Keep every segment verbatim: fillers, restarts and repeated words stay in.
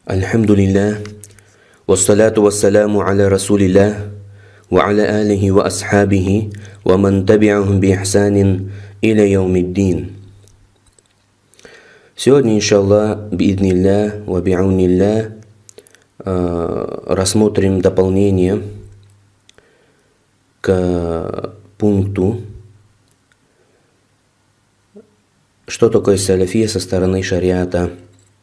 Альхамдулиллах, вассаляту вассаляму аля расулиллах, ва аля алихи ва асхабихи, ва ман таби'ахум би ихсанин иля яумиддин. Сегодня, иншаллах, биидниллах, ва би'ауниллах, рассмотрим дополнение к пункту, что такое салафия со стороны шариата.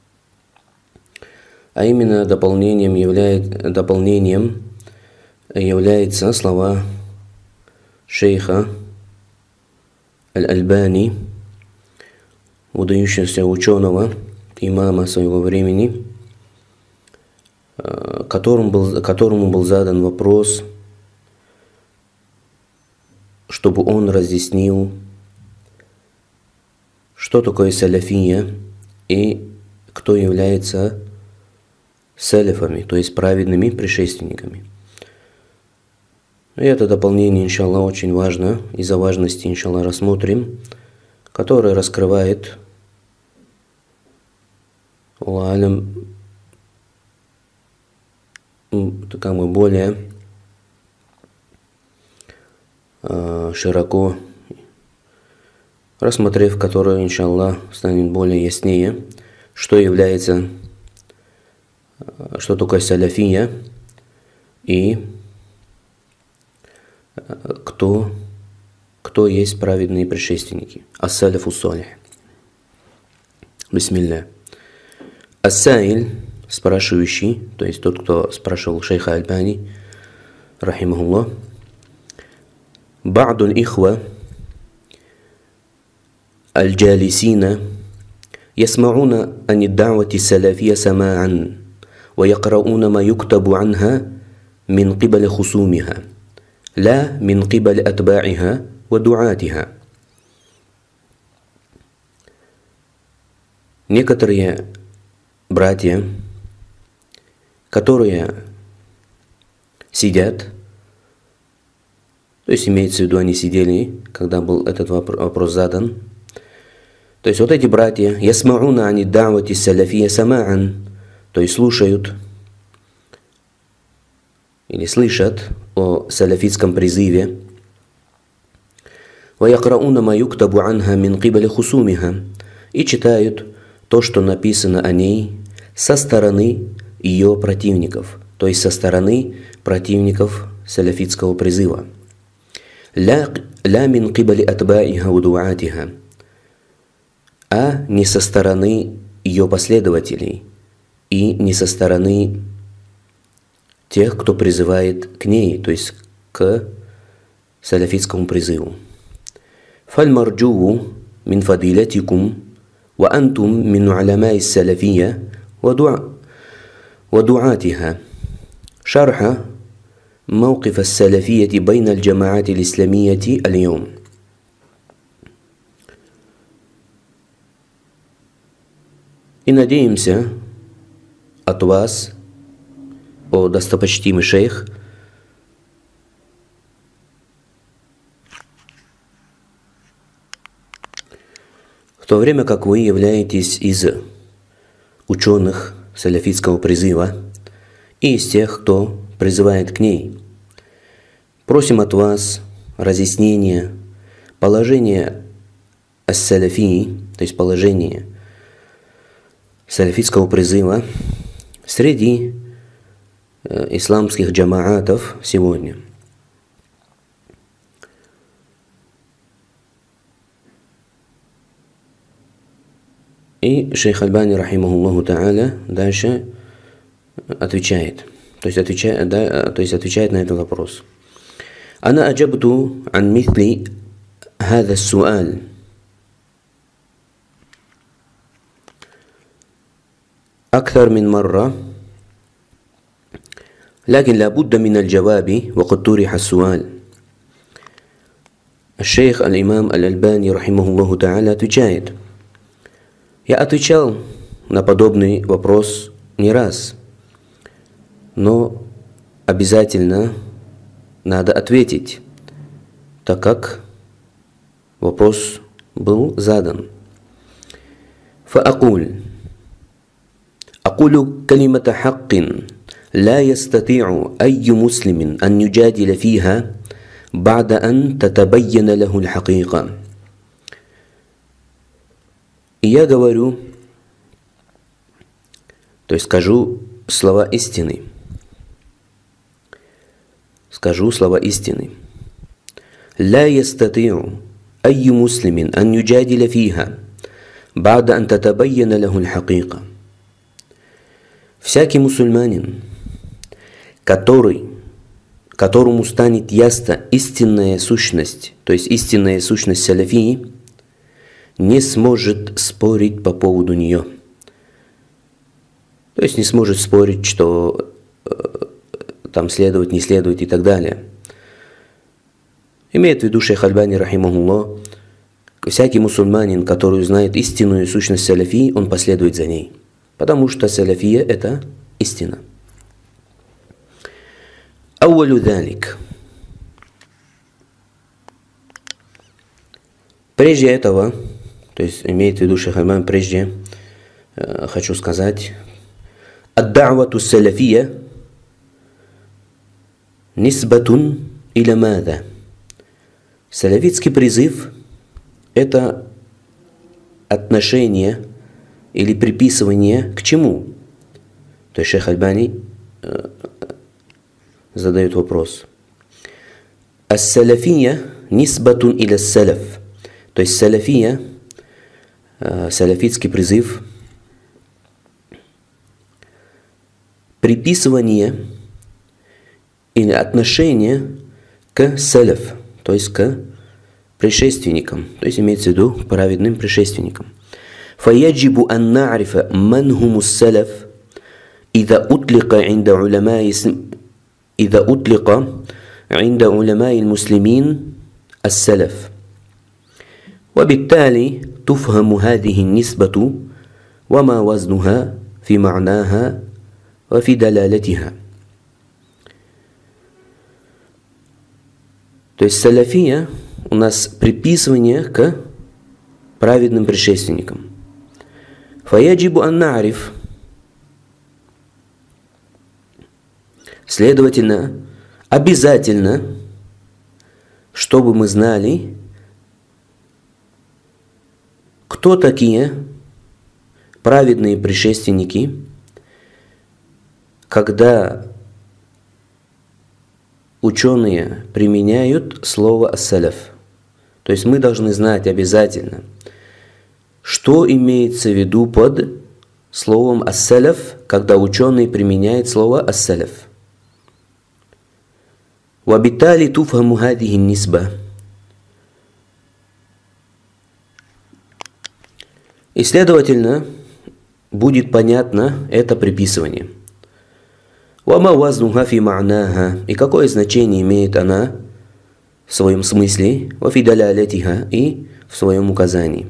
А именно дополнением, являет, дополнением являются слова шейха Аль-Альбани, выдающегося ученого, имама своего времени, которому был, которому был задан вопрос, чтобы он разъяснил, что такое салафия и кто является салафами, то есть праведными предшественниками. И это дополнение, иншаллах, очень важно, из-за важности, иншаллах, рассмотрим, которое раскрывает, Аллаху алям, как бы более э, широко, рассмотрев которое, иншаллах, станет более яснее, что является, что такое салафия и кто, кто есть праведные предшественники. Ас-салафу салих. Бисмилля. Ас-саиль, спрашивающий, то есть тот, кто спрашивал шейха Альбани, рахимахуллах, ба'ду аль-ихва аль-джалисина ясмауна ани ад-да'вати салафия сама'ан ويقرؤون ما يكتب عنها من قبل خصومها لا من قبل أتباعها ودعاتها. Некоторые братья, которые сидят, то есть имеется в виду, они сидели, когда был этот вопрос задан, то есть вот эти братья, ясмауна ани ад-да'вати салафия сама'ан, то есть слушают или слышат о салафитском призыве, وَيَقْرَؤُونَ مَا يُكْتَبُ عَنْهَا مِنْ قِبَلِ خُصُومِهَا, и читают то, что написано о ней со стороны ее противников, то есть со стороны противников салафитского призыва. لا مِنْ قِبَلِ أَتْبَاعِهَا وَدُعَاتِهَا, а не со стороны ее последователей и не со стороны тех, кто призывает к ней, то есть к салафитскому призыву. فَالْمَرْجُوُ مِنْ فَضِيلَتِكُمْ وَأَنْتُمْ مِنْ عُلَمَاءِ السَّلَفِيَّةِ وَدُعَاتِهَا شرح موقف السلفية بين الجماعات الإسلامية اليوم. И надеемся от вас, о достопочтимый шейх, в то время как вы являетесь из ученых салафитского призыва и из тех, кто призывает к ней, просим от вас разъяснения положения ас-салафии, то есть положения салафитского призыва среди э, исламских джамаатов сегодня. И шейх Альбани, рахимахуллаху та'аля, дальше отвечает, то есть отвечает, да, то есть отвечает на этот вопрос. Ана аджабту ан мисли хаза ас-суаль. أكثر من مرة لكن لابد من الجواب وقد طرح السؤال. الشيخ الإمام الألباني رحمه الله تعالى отвечает: я отвечал на подобный вопрос не раз, но обязательно надо ответить, так как вопрос был задан. فأقول أقول كلمة حق لا يستطيع أي مسلم أن يجادل فيها بعد أن تتبين له الحقيقة. И я говорю, то есть скажу слова истины. Скажу слова истины. لا يستطيع أي مسلم أن يجادل فيها بعد أن تتبين له الحقيقة. Всякий мусульманин, который, которому станет ясна истинная сущность, то есть истинная сущность салафии, не сможет спорить по поводу нее. То есть не сможет спорить, что э, там следовать, не следовать и так далее. Имеет в виду шейх Альбани, рахимахуллах, всякий мусульманин, который узнает истинную сущность салафии, он последует за ней. Потому что салафия – это истина. Ауалю залик. Прежде этого, то есть имеет в виду шейх Альбани, прежде э, хочу сказать, ад-да'вату салафия нисбатун иля мада. Салафитский призыв – это отношение или приписывание к чему? То есть шейх Альбани э, задает вопрос. Ас-салафия нисбатун иля салаф. То есть салафия, э, салафитский призыв, приписывание или отношение к салаф, то есть к предшественникам, то есть имеется в виду праведным предшественникам. فيجب أن نعرف من هم السلف إذا أطلق عند علماء إذا أطلق عند علماء المسلمين السلف، وبالتالي تفهم هذه النسبة وما وزنها في معناها وفي دلالتها. То есть салафия у нас приписывание к праведным предшественникам. Фаяджибу ан на'риф. Следовательно, обязательно, чтобы мы знали, кто такие праведные предшественники, когда ученые применяют слово ас-салаф. То есть мы должны знать обязательно, что имеется в виду под словом ас-салаф, когда ученый применяет слово ас-салаф. وَبِالتَّالِي تُفْهَمُ هَذِهِ النِّسْبَةِ. И, следовательно, будет понятно это приписывание. وَمَا وَزْنُهَا فِي مَعْنَاهَا. И какое значение имеет она в своем смысле, وَفِي دَلَالَتِهَا, и в своем указании.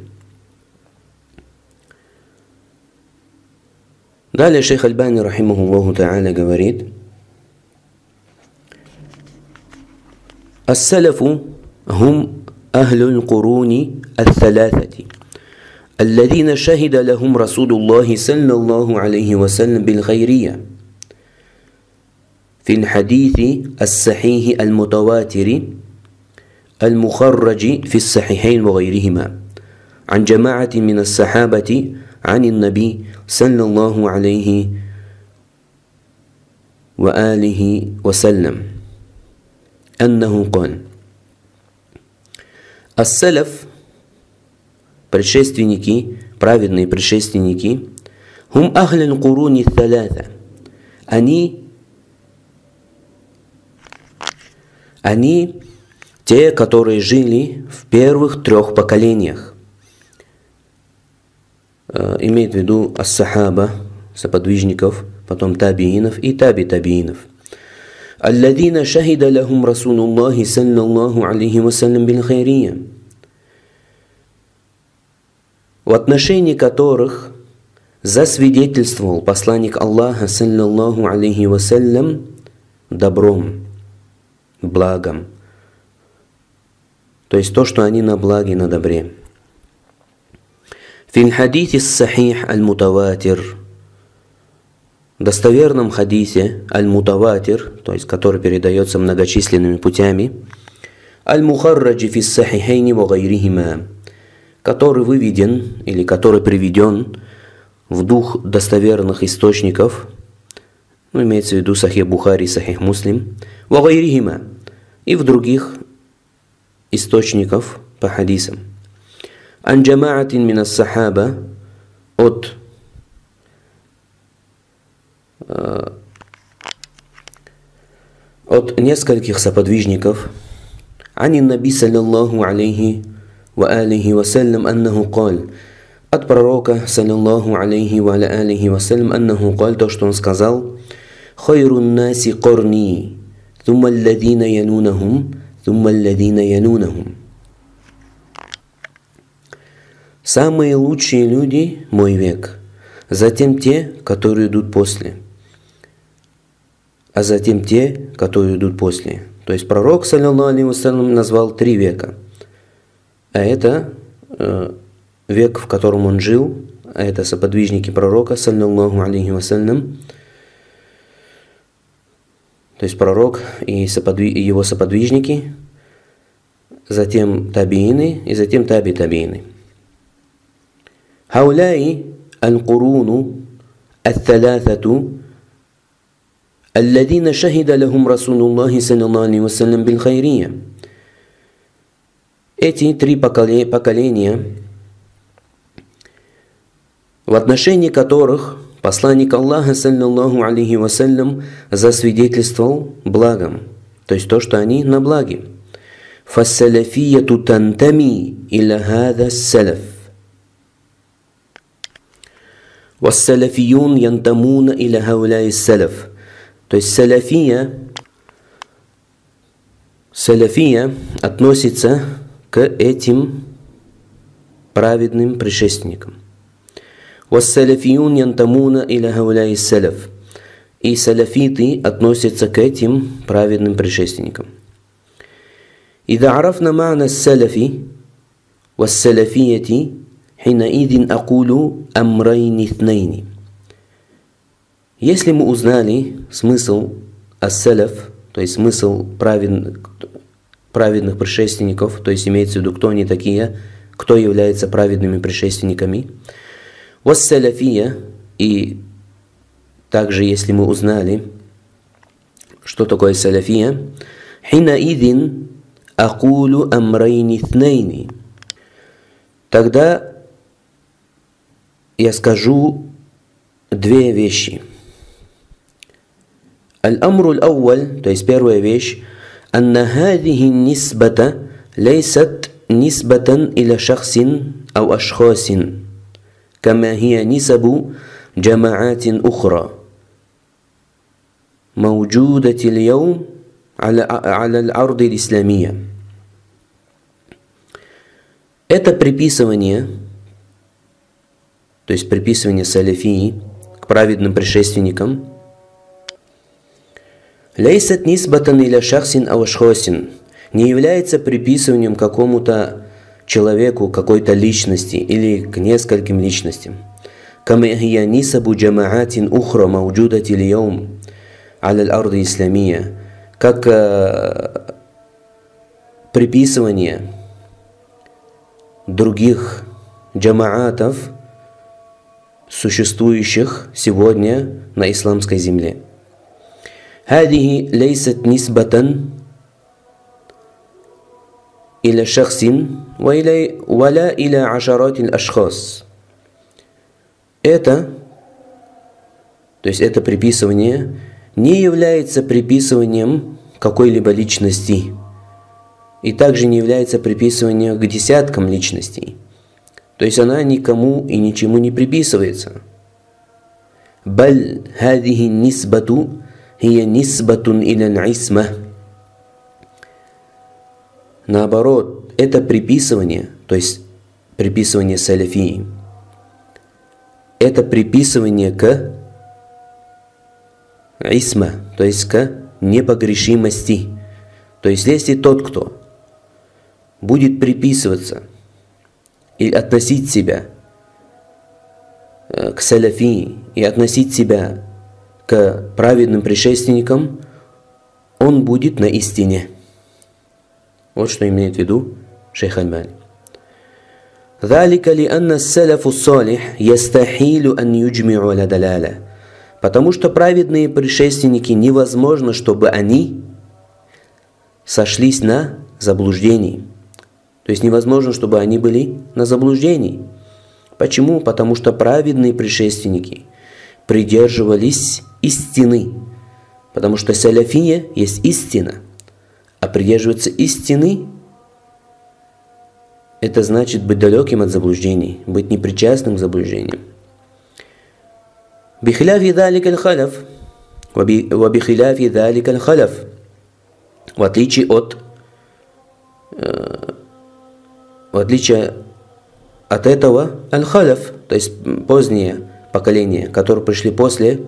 Далее шейх Альбани, рахимахуллаху та'аля, говорит: «Ас-салафу хум ахлюл куруни ат-талафати, الذين شهد لهم رسول الله صلى الله عليه وسلم بالخيرية في الحديث الصحيح المتواتر المخرج في الصحيحين وغيرهما عن جماعة من الصحابة عن النبي صلى الله عليه وآله وسلم أنه قال: السلف, предшественники, праведные предшественники, хум ахлин куруни талата, они, они те, которые жили в первых трех поколениях. Имеет в виду ас-сахаба, соподвижников, потом табиинов и таби-табиинов. الذين شهد لهم رسول الله صلى الله عليه وسلم بالخيرية, в отношении которых засвидетельствовал посланник Аллаха саллаллаху алейхи вассалям добром, благом, то есть то, что они на благе, на добре. في الحديث الصحيح المتواتر, достоверном хадисе аль-мутаватир, то есть который передается многочисленными путями, аль-мухарраджи фис сахихайни ва гайрихима, который выведен или который приведен в двух достоверных источников, ну, имеется в виду Сахих Бухари и Сахих Муслим, ва гайрихима, и в других источников по хадисам. Ан джамаатин мин ас-сахаба, от от нескольких соподвижников, ани наби саллаллаху алейхи ва алихи вассалям аннаху каль, от пророка саллаллаху алейхи ва алихи вассалям аннаху каль, то, что он сказал: хайрун наси корни, thumma алладина янунахум, thumma алладина янунахум. Самые лучшие люди – мой век, затем те, которые идут после, а затем те, которые идут после. То есть пророк, саллаллаху алейхи вассалям, назвал три века. А это э, век, в котором он жил, а это соподвижники пророка, саллаллаху алейхи вассалям. То есть пророк и, соподви, и его соподвижники, затем табиины и затем таби-табиины. هؤلاء القرون الثلاثة الذين شهد لهم رسول الله صلى الله عليه وسلم بالخيرية. Эти три поколения, в отношении которых посланник Аллаха, саллаллаху алейхи вассалям, засвидетельствовал благом, то есть то, что они на благе. فَالسَّلَفِيَّةُ تَنْتَمِي إِلَى هَذَا السَّلَفِ وَالسَّلَفِيُّونَ يَنْتَمُونَ إِلَى هَؤُلَاءِ السَّلَفِ. То есть салафия, салафия относится к этим праведным предшественникам. وَالسَّلَفِيُّونَ يَنْتَمُونَ إِلَى هَؤُلَاءِ السَّلَفِ. И салафиты относятся к этим праведным предшественникам. إِذَا عَرَفْنَا مَعْنَى السَّلَفِ وَالسَّلَفِيَّةِ حينئذ أقول أمرين اثنين. Если мы узнали смысл ас-салаф, то есть смысл праведных, праведных предшественников, то есть имеется в виду, кто они такие, кто является праведными предшественниками, вас-салафия, и также если мы узнали, что такое салафия, حينئذ أقول أمرين اثنين. Тогда я скажу две вещи. Аль-амру аль-ауаль, то есть первая вещь, анна хадихи нисбата лейсат нисбатан иля шахсин ау ашхасин, кама хия нисабу джамаатин ухра, мауджудати льяум аля аль-арди аль-исламия. Это приписывание, то есть приписывание салафии к праведным предшественникам, лейсат нисбатан иля шахсин ау ашхасин, не является приписыванием какому-то человеку, какой-то личности или к нескольким личностям. Кама хия нисабу джамаатин ухра мауджудати льяум аля аль-арди аль-исламия, как э, приписывание других джамаатов, существующих сегодня на исламской земле. هذه ليست نسبة إلى شخص ولا إلى عشرات الأشخاص. Это, то есть это приписывание, не является приписыванием какой-либо личности, и также не является приписыванием к десяткам личностей. То есть она никому и ничему не приписывается. Баль хадихи нисбату хия нисбатун иля исма. Наоборот, это приписывание, то есть приписывание салафии, это приписывание к исма, то есть к непогрешимости. То есть если тот, кто будет приписываться или относить себя к салафии и относить себя к праведным предшественникам, он будет на истине. Вот что имеет в виду шейх Альбани. ذلك لأن السلف الصالح يستحيل أن يجمعوا على دلالة. Потому что праведные предшественники невозможно, чтобы они сошлись на заблуждении. То есть невозможно, чтобы они были на заблуждении. Почему? Потому что праведные предшественники придерживались истины. Потому что салафия есть истина. А придерживаться истины – это значит быть далеким от заблуждений, быть непричастным к заблуждениям. بخلاف ذلك الخلف وبخلاف ذلك الخلف, в отличие от в отличие от этого аль-халаф, то есть позднее поколение, которые пришли после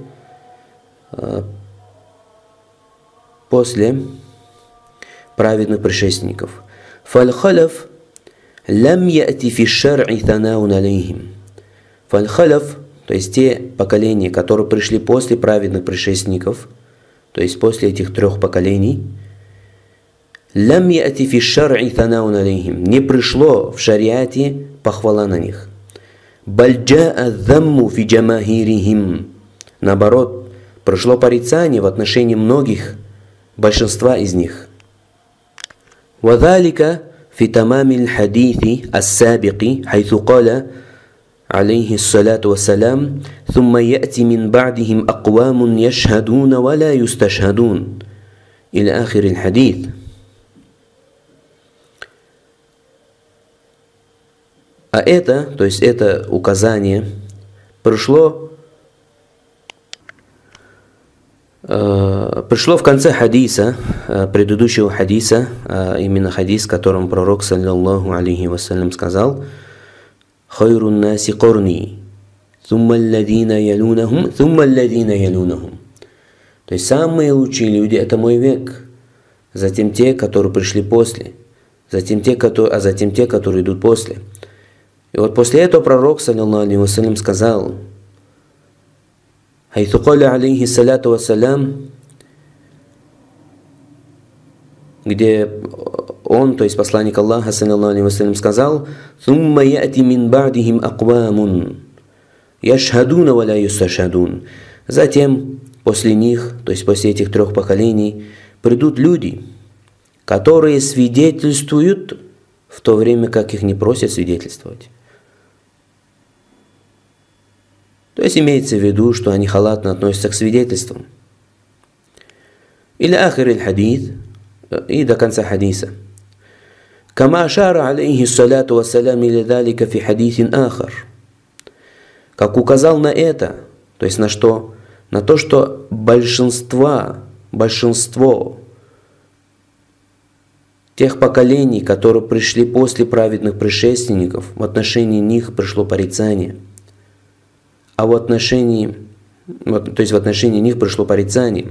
после праведных предшественников. Фаль-халаф лам яти фи шар'и танаун алейхим. Фаль-халаф, то есть те поколения, которые пришли после праведных предшественников, то есть после этих трех поколений, лам яти фи шар'и танаун алейхим, не пришло в шариате похвала на них. Баль джаа дhammu фи джамахирихим, наоборот, пришло порицание в отношении многих, большинства из них. وذلك في تمام الحديث السابق حيث قال عليه الصلاة والسلام ثم يأتي من بعدهم أقوام يشهدون ولا يستشهدون إلى آخر الحديث. А это, то есть это указание, пришло Пришло в конце хадиса, предыдущего хадиса, именно хадис, в котором пророк, саллаллаху алейхи вассалям, сказал: «Хайрун наси корни, thumma алладина ялунахум, thumma алладина ялунахум». То есть самые лучшие люди – это мой век, затем те, которые пришли после, затем те, которые, а затем те, которые идут после. И вот после этого пророк, саллаллаху алейхи вассалям, сказал: حيث قال عليه الصلاة والسلام, где он, то есть посланник Аллаха, саллаллаху алейхи вассалям, сказал: ثم يأتي من بعدهم أقوام يشهدون ولا يستشهدون. Затем после них, то есть после этих трех поколений, придут люди, которые свидетельствуют в то время, как их не просят свидетельствовать. То есть имеется в виду, что они халатно относятся к свидетельствам. Или ахир аль-хадис, и до конца хадиса. Кама ашара алейхи салату вассалям или далика фи хадисин ахар. Как указал на это, то есть на что? На то, что большинство, большинство тех поколений, которые пришли после праведных предшественников, в отношении них пришло порицание. А в отношении, то есть в отношении них пришло порицание.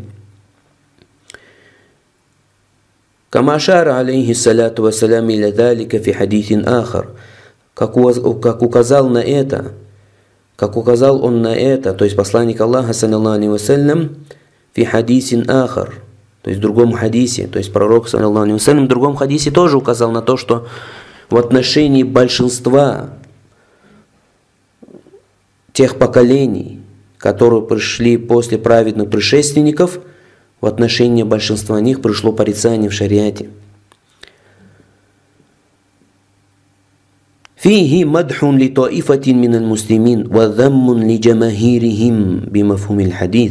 Кама ашара алейхи салату вассалям иля далика фи хадисин ахар. Как указал на это, как указал он на это, то есть посланник Аллаха, саллаллаху алейхи вассалям, фи хадисин ахар, то есть в другом хадисе, то есть пророк, саллаллаху алейхи вассалям, в другом хадисе тоже указал на то, что в отношении большинства тех поколений, которые пришли после праведных предшественников, в отношении большинства них пришло порицание в шариате. فيه مدح لطائفة من المسلمين وذم لجماهيرهم بمفهوم الحديث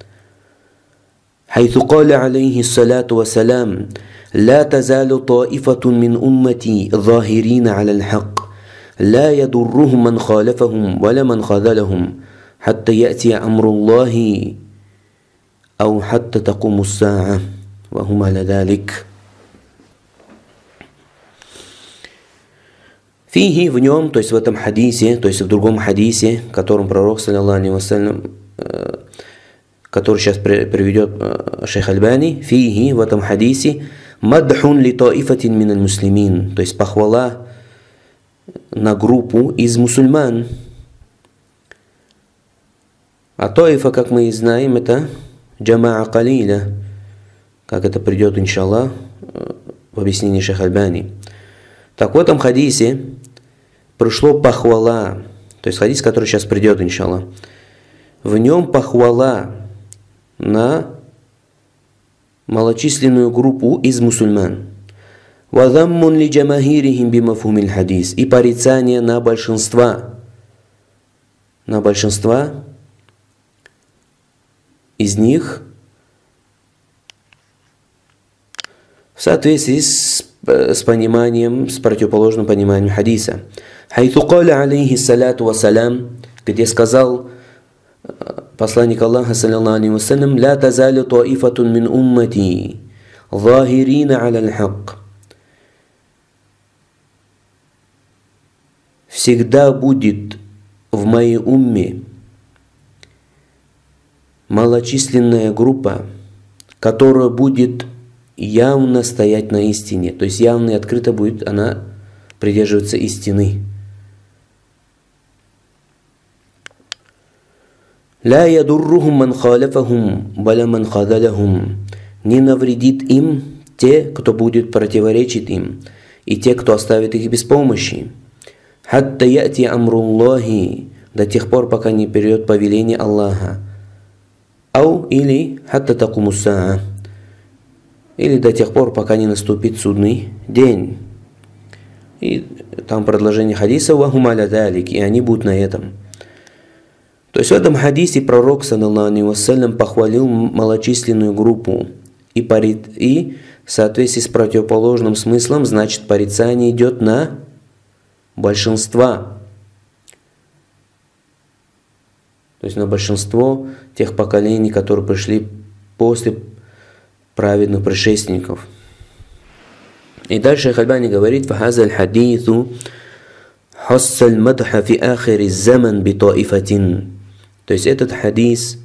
حيث قال عليه الصلاة والسلام لا تزال طائفة من أمتي ظاهرين على الحق لا يضرهم من خالفهم ولا من خذلهم حتى يأتي أمر الله أو حتى تقوم الساعة وهم على ذلك. Фиги в нем, то есть в этом хадисе, то есть в другом хадисе, которым пророк, саллаллаху алейхи вассалям, который сейчас приведет шейх Альбани, фиги в этом хадисе мадхун ли таифатин мин аль-муслимин, то есть похвала на группу из мусульман. А таифа, как мы и знаем, это джамаа калиля, как это придет, иншаллах, в объяснении Шейх Альбани. Так в этом хадисе пришло похвала, то есть хадис, который сейчас придет, иншаллах. В нем похвала на малочисленную группу из мусульман. وَذَمٌّ لِجَمَاهِيرِهِمْ بِمَفْهُمِ الْحَدِيثِ и порицание на большинства, на большинства из них в соответствии с, с пониманием, с противоположным пониманием хадиса. حيث قال عليه الصلاة والسلام, где сказал посланник Аллаха, саллаллаху алейхи вассалям, لا تزال طائفة من أمتي ظاهرين على الحق. Всегда будет в моей умме малочисленная группа, которая будет явно стоять на истине, то есть явно и открыто будет она придерживаться истины. لا يضرهم من خالفهم ولا من خذلهم. Не навредит им те, кто будет противоречить им, и те, кто оставит их без помощи. حتى يأتي أمر الله, до тех пор, пока не придет повеление Аллаха. Ау или حتى تقوم الساعة, или до тех пор, пока не наступит судный день. И там продолжение хадиса «Вахум аля далик», и они будут на этом. То есть в этом хадисе пророк, саллаллаху алейхи вассалям, похвалил малочисленную группу. И, парит, и в соответствии с противоположным смыслом, значит, порицание идет на большинства. То есть на большинство тех поколений, которые пришли после праведных предшественников. И дальше Шейх Альбани говорит: «Фахаза аль-хадиту хасса аль-мадха фи ахири заман би таифатин». То есть этот хадис,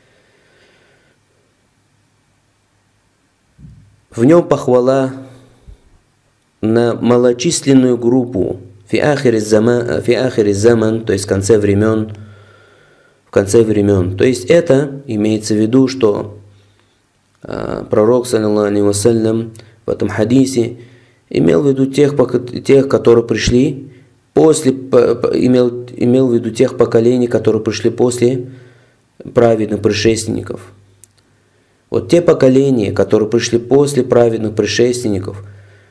в нем похвала на малочисленную группу фи ахири заман, фи ахири заман, то есть в конце времен, в конце времен. То есть это имеется в виду, что а, пророк, саллаллаху алейхи вассалям, в этом хадисе имел в виду тех, тех, которые пришли после, имел, имел в виду тех поколений, которые пришли после праведных предшественников. Вот те поколения, которые пришли после праведных предшественников,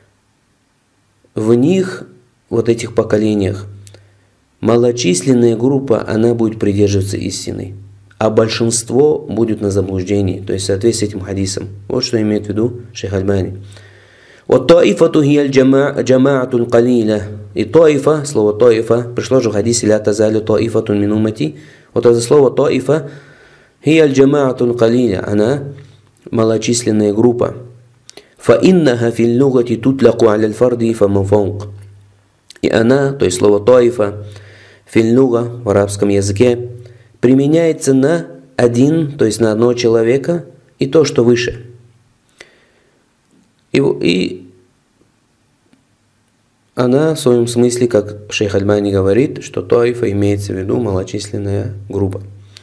в них, вот этих поколениях, малочисленная группа, она будет придерживаться истины, а большинство будет на заблуждении, то есть в соответствии с этим хадисом. Вот что имеет в виду Шейх Альбани. Вот таифату хия аль-джамаату аль-калиля. И таифа, слово таифа, пришло же в хадисе ля тазалю таифату мин уммати. Вот это слово таифа хия аль-джамаату аль-калиля, она малочисленная группа. Фа иннаха фил лугати тутлаку аля аль-фарди фа ман фаук. И она, то есть слово таифа, фил луга в арабском языке, применяется на один, то есть на одного человека, и то, что выше. И, и она в своем смысле, как Шейх Альбани говорит, что таифа имеется в виду малочисленная группа.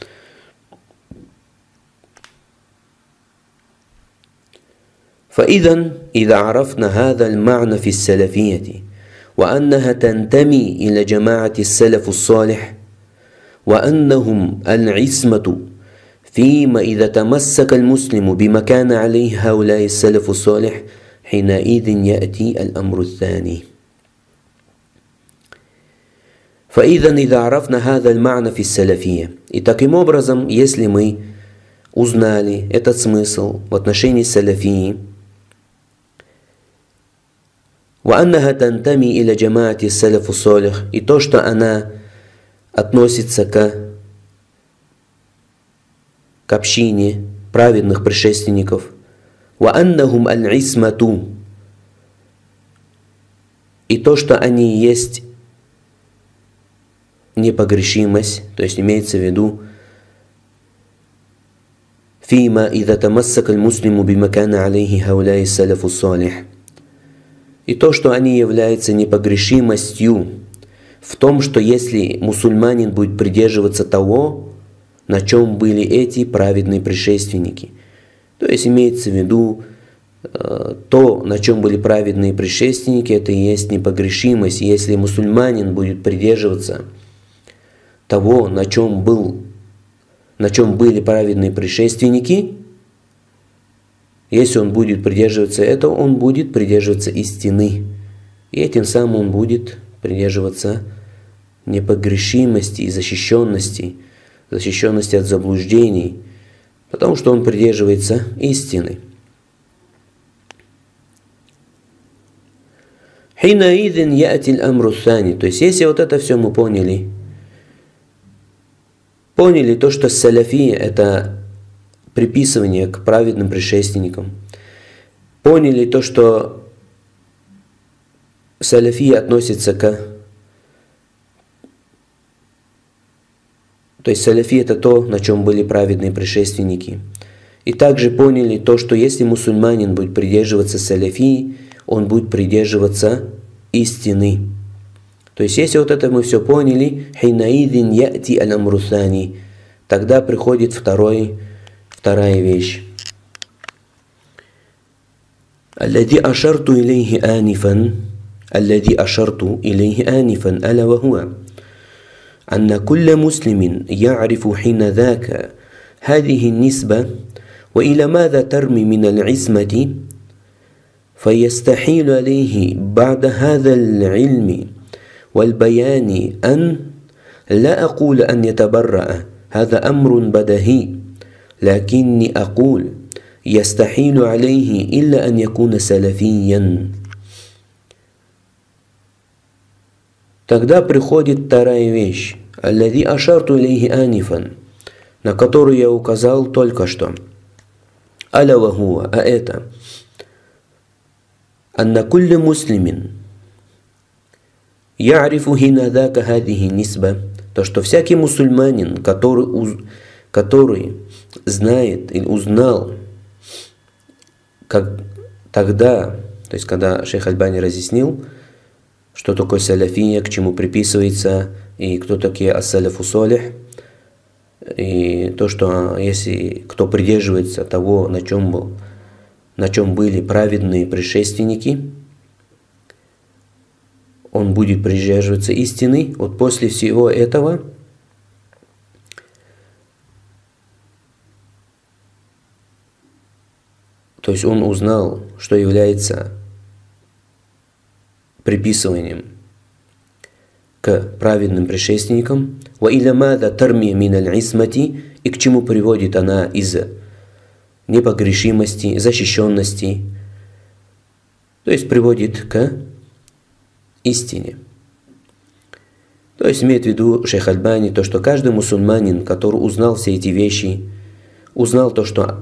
فإذا إذا عرفنا هذا المعنى في السلفية وأنها تنتمي إلى جماعة السلف الصالح وأنهم العصمة فيما إذا تمسك المسلم بما كان عليه هؤلاء السلف الصالح حينئذ يأتي الأمر الثاني. فإذا إذا عرفنا هذا المعنى في السلفية. И таким образом, если мы узнали этот смысл в отношении салафии, وأنها تنتمي إلى جماعة السلف الصالح, и то, что она относится к, к общине праведных предшественников, وأنهم العصمة, и то, что они есть непогрешимость, то есть имеется в виду فيما إذا تمسك المسلم بما كان عليه هؤلاء السلف الصالح, и то, что они являются непогрешимостью в том, что если мусульманин будет придерживаться того, на чем были эти праведные предшественники. То есть имеется в виду э, то, на чем были праведные предшественники, это и есть непогрешимость. Если мусульманин будет придерживаться того, на чем, был, на чем были праведные предшественники, если он будет придерживаться этого, он будет придерживаться истины. И этим самым он будет придерживаться непогрешимости и защищенности, защищенности от заблуждений, потому что он придерживается истины. Хинаидин яатиль амрусани. То есть, если вот это все мы поняли, поняли то, что салафия – это приписывание к праведным предшественникам, поняли то, что салафия относится к... То есть салафи – это то, на чем были праведные предшественники. И также поняли то, что если мусульманин будет придерживаться салафии, он будет придерживаться истины. То есть если вот это мы все поняли, хинаидин яти аль-амрусани, тогда приходит второй, вторая вещь. الذي أشرت إليه آنفا الذي أشرت إليه آنفا ألا وهو أن كل مسلم يعرف حين ذاك هذه النسبة وإلى ماذا ترمي من العصمة فيستحيل عليه بعد هذا العلم والبيان أن لا أقول أن يتبرأ هذا أمر بديهي لكني أقول يستحيل عليه إلا أن يكون سلفيا. Тогда приходит вторая вещь, аллади ашарту илейхи анифан, на которую я указал только что. Аля вахуа, а это, анна кулли муслимин, я'рифу хина дака хадихи нисба, то, что всякий мусульманин, который, уз, который знает или узнал, как тогда, то есть когда шейх Альбани разъяснил, что такое салафия, к чему приписывается, и кто такие ас-салафу солих, и то, что если кто придерживается того, на чем, был, на чем были праведные предшественники, он будет придерживаться истины. Вот после всего этого то есть он узнал, что является приписыванием к праведным предшественникам, ва иля мада тарми мин аль-исмати, и к чему приводит она из непогрешимости, защищенности, то есть приводит к истине. То есть имеет в виду шейх Альбани то, что каждый мусульманин, который узнал все эти вещи, узнал то, что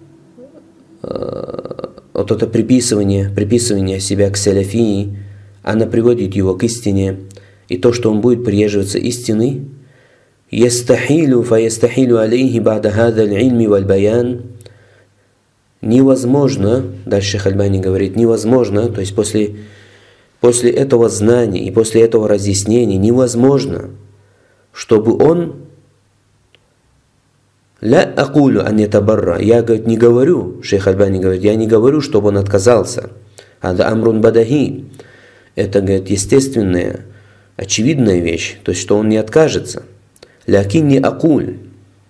э, вот это приписывание, приписывание себя к салафии, она приводит его к истине, и то, что он будет придерживаться истины, ястахилю фаястахилю алейхи бада хада аль-ильми валь-баян, невозможно, дальше шейх Альбани говорит, невозможно, то есть после, после этого знания и после этого разъяснения невозможно, чтобы он ля акулю ан ятабарра, я, говорит, не говорю, шейх Альбани говорит, я не говорю, чтобы он отказался, ада амрун бадахи, это, говорит, естественная, очевидная вещь, то есть, что он не откажется. Лякин не акуль.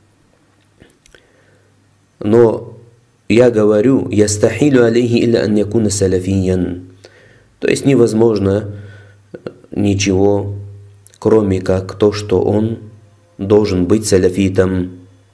Но я говорю, ястахилю алейхи илля ан якуна салафиян. То есть, невозможно ничего, кроме как то, что он должен быть салафитом.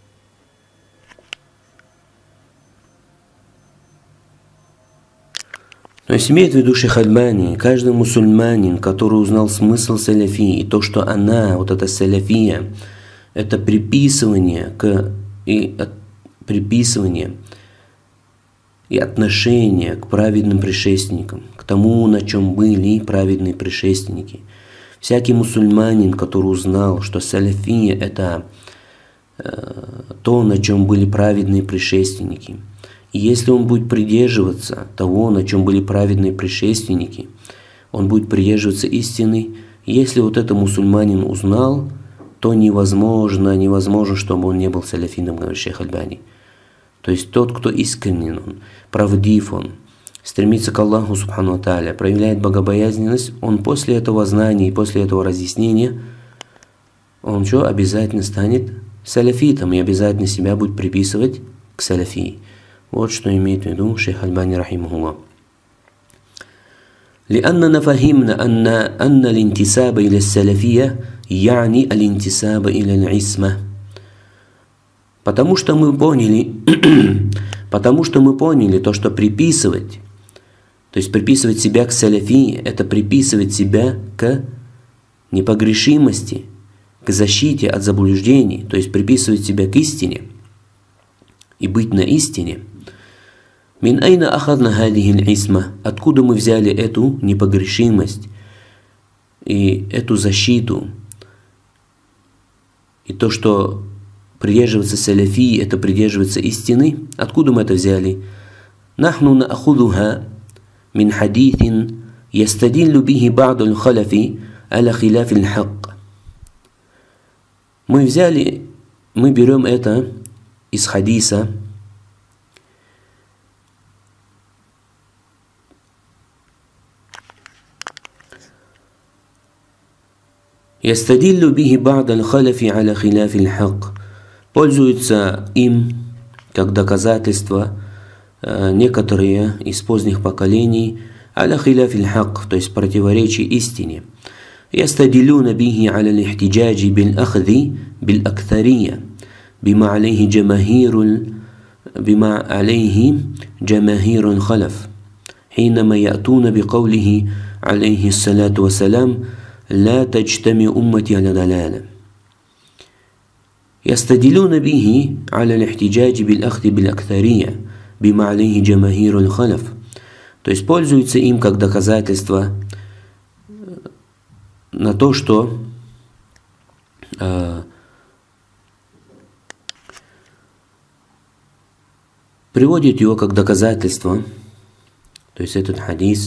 То есть имеет в виду шейх Альбани, каждый мусульманин, который узнал смысл салафии, и то, что она, вот эта салафия, это приписывание, к, и, от, приписывание и отношение к праведным предшественникам, к тому, на чем были праведные предшественники. Всякий мусульманин, который узнал, что салафия это э, то, на чем были праведные предшественники, и если он будет придерживаться того, на чем были праведные предшественники, он будет придерживаться истины. Если вот это мусульманин узнал, то невозможно, невозможно, чтобы он не был саляфином, говорит шейх Альбани. То есть тот, кто искренен, он, правдив он, стремится к Аллаху Субхану ва Тааля, проявляет богобоязненность, он после этого знания и после этого разъяснения, он что, обязательно станет саляфитом и обязательно себя будет приписывать к саляфии. Вот что имеет в виду шейх Альбани рахимахуллах. لأننا فهمنا أن أن الانتساب إلى السلفية يعني الانتساب إلى العصمة. Потому что мы поняли, потому что мы поняли то, что приписывать, то есть приписывать себя к саляфии, это приписывать себя к непогрешимости, к защите от заблуждений, то есть приписывать себя к истине и быть на истине. Мин айна ахадна хадихи исма, откуда мы взяли эту непогрешимость и эту защиту, и то, что придерживаться саляфии, это придерживаться истины, откуда мы это взяли? Нахну наахудуха мин хадитин ястадиллу бихи ба'ду аль-халафи аля хиляфи аль-хак. Мы взяли, мы берем это из хадиса, ястадиллу бихи ба'ду аль-халафи аля хиляфи аль-хак. Пользуются им как доказательство э, некоторые из поздних поколений аля хиляфи аль-хак, то есть противоречие истине. Ястадиллуна бихи аля аль-ихтиджаджи бил-ахди бил-акthария бима алейхи джамахируль бима алейхи джамахируль халаф حينما يأتون بقوله عليه الصلاة والسلام لا تجتمع أمتي على ضلالة. يستدلون به على الاحتجاج بالأخذ بالأكثرية بما عليه جماهير الخلف. То есть пользуются им как доказательство на то, что э, приводит его как доказательство, то есть этот хадис,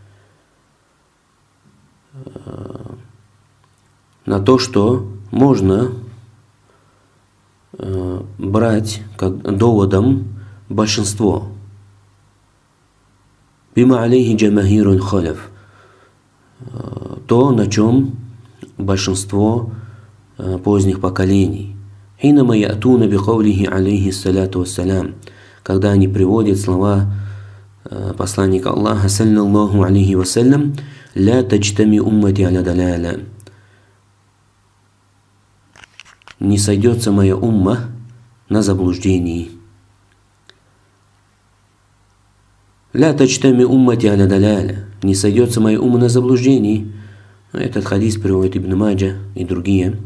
э, на то, что можно брать как доводом большинство. Бима алейхи джамахируль халаф. То, на чем большинство поздних поколений. Хинама ятуна бикаулихи алейхи салату вассалям. Когда они приводят слова посланника Аллаха саллаллаху алейхи вассалям, ля таджтами уммати аля даляля. Не сойдется моя умма на заблуждении. Ля таджтами уммати аля даляля. Не сойдется моя умма на заблуждении. Этот хадис приводит Ибн Маджа и другие.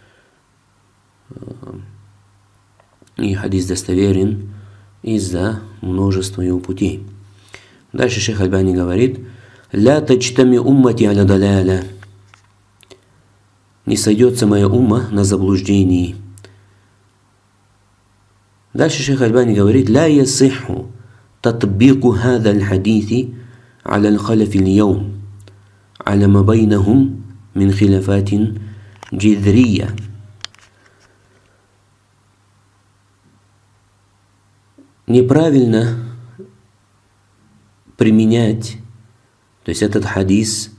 И хадис достоверен из-за множества его путей. Дальше шейх Альбани говорит: ля таджтами уммати аля даляля. Не сойдется моя умма на заблуждении. Дальше шейх Альбани говорит: لا يصح تطبيق هذا الحديث على الخلف اليوم على ما بينهم من خلافات جذرية. Неправильно применять, то есть этот хадис,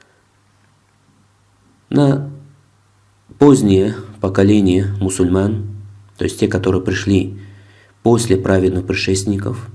на позднее поколение мусульман, то есть те, которые пришли после праведных предшественников,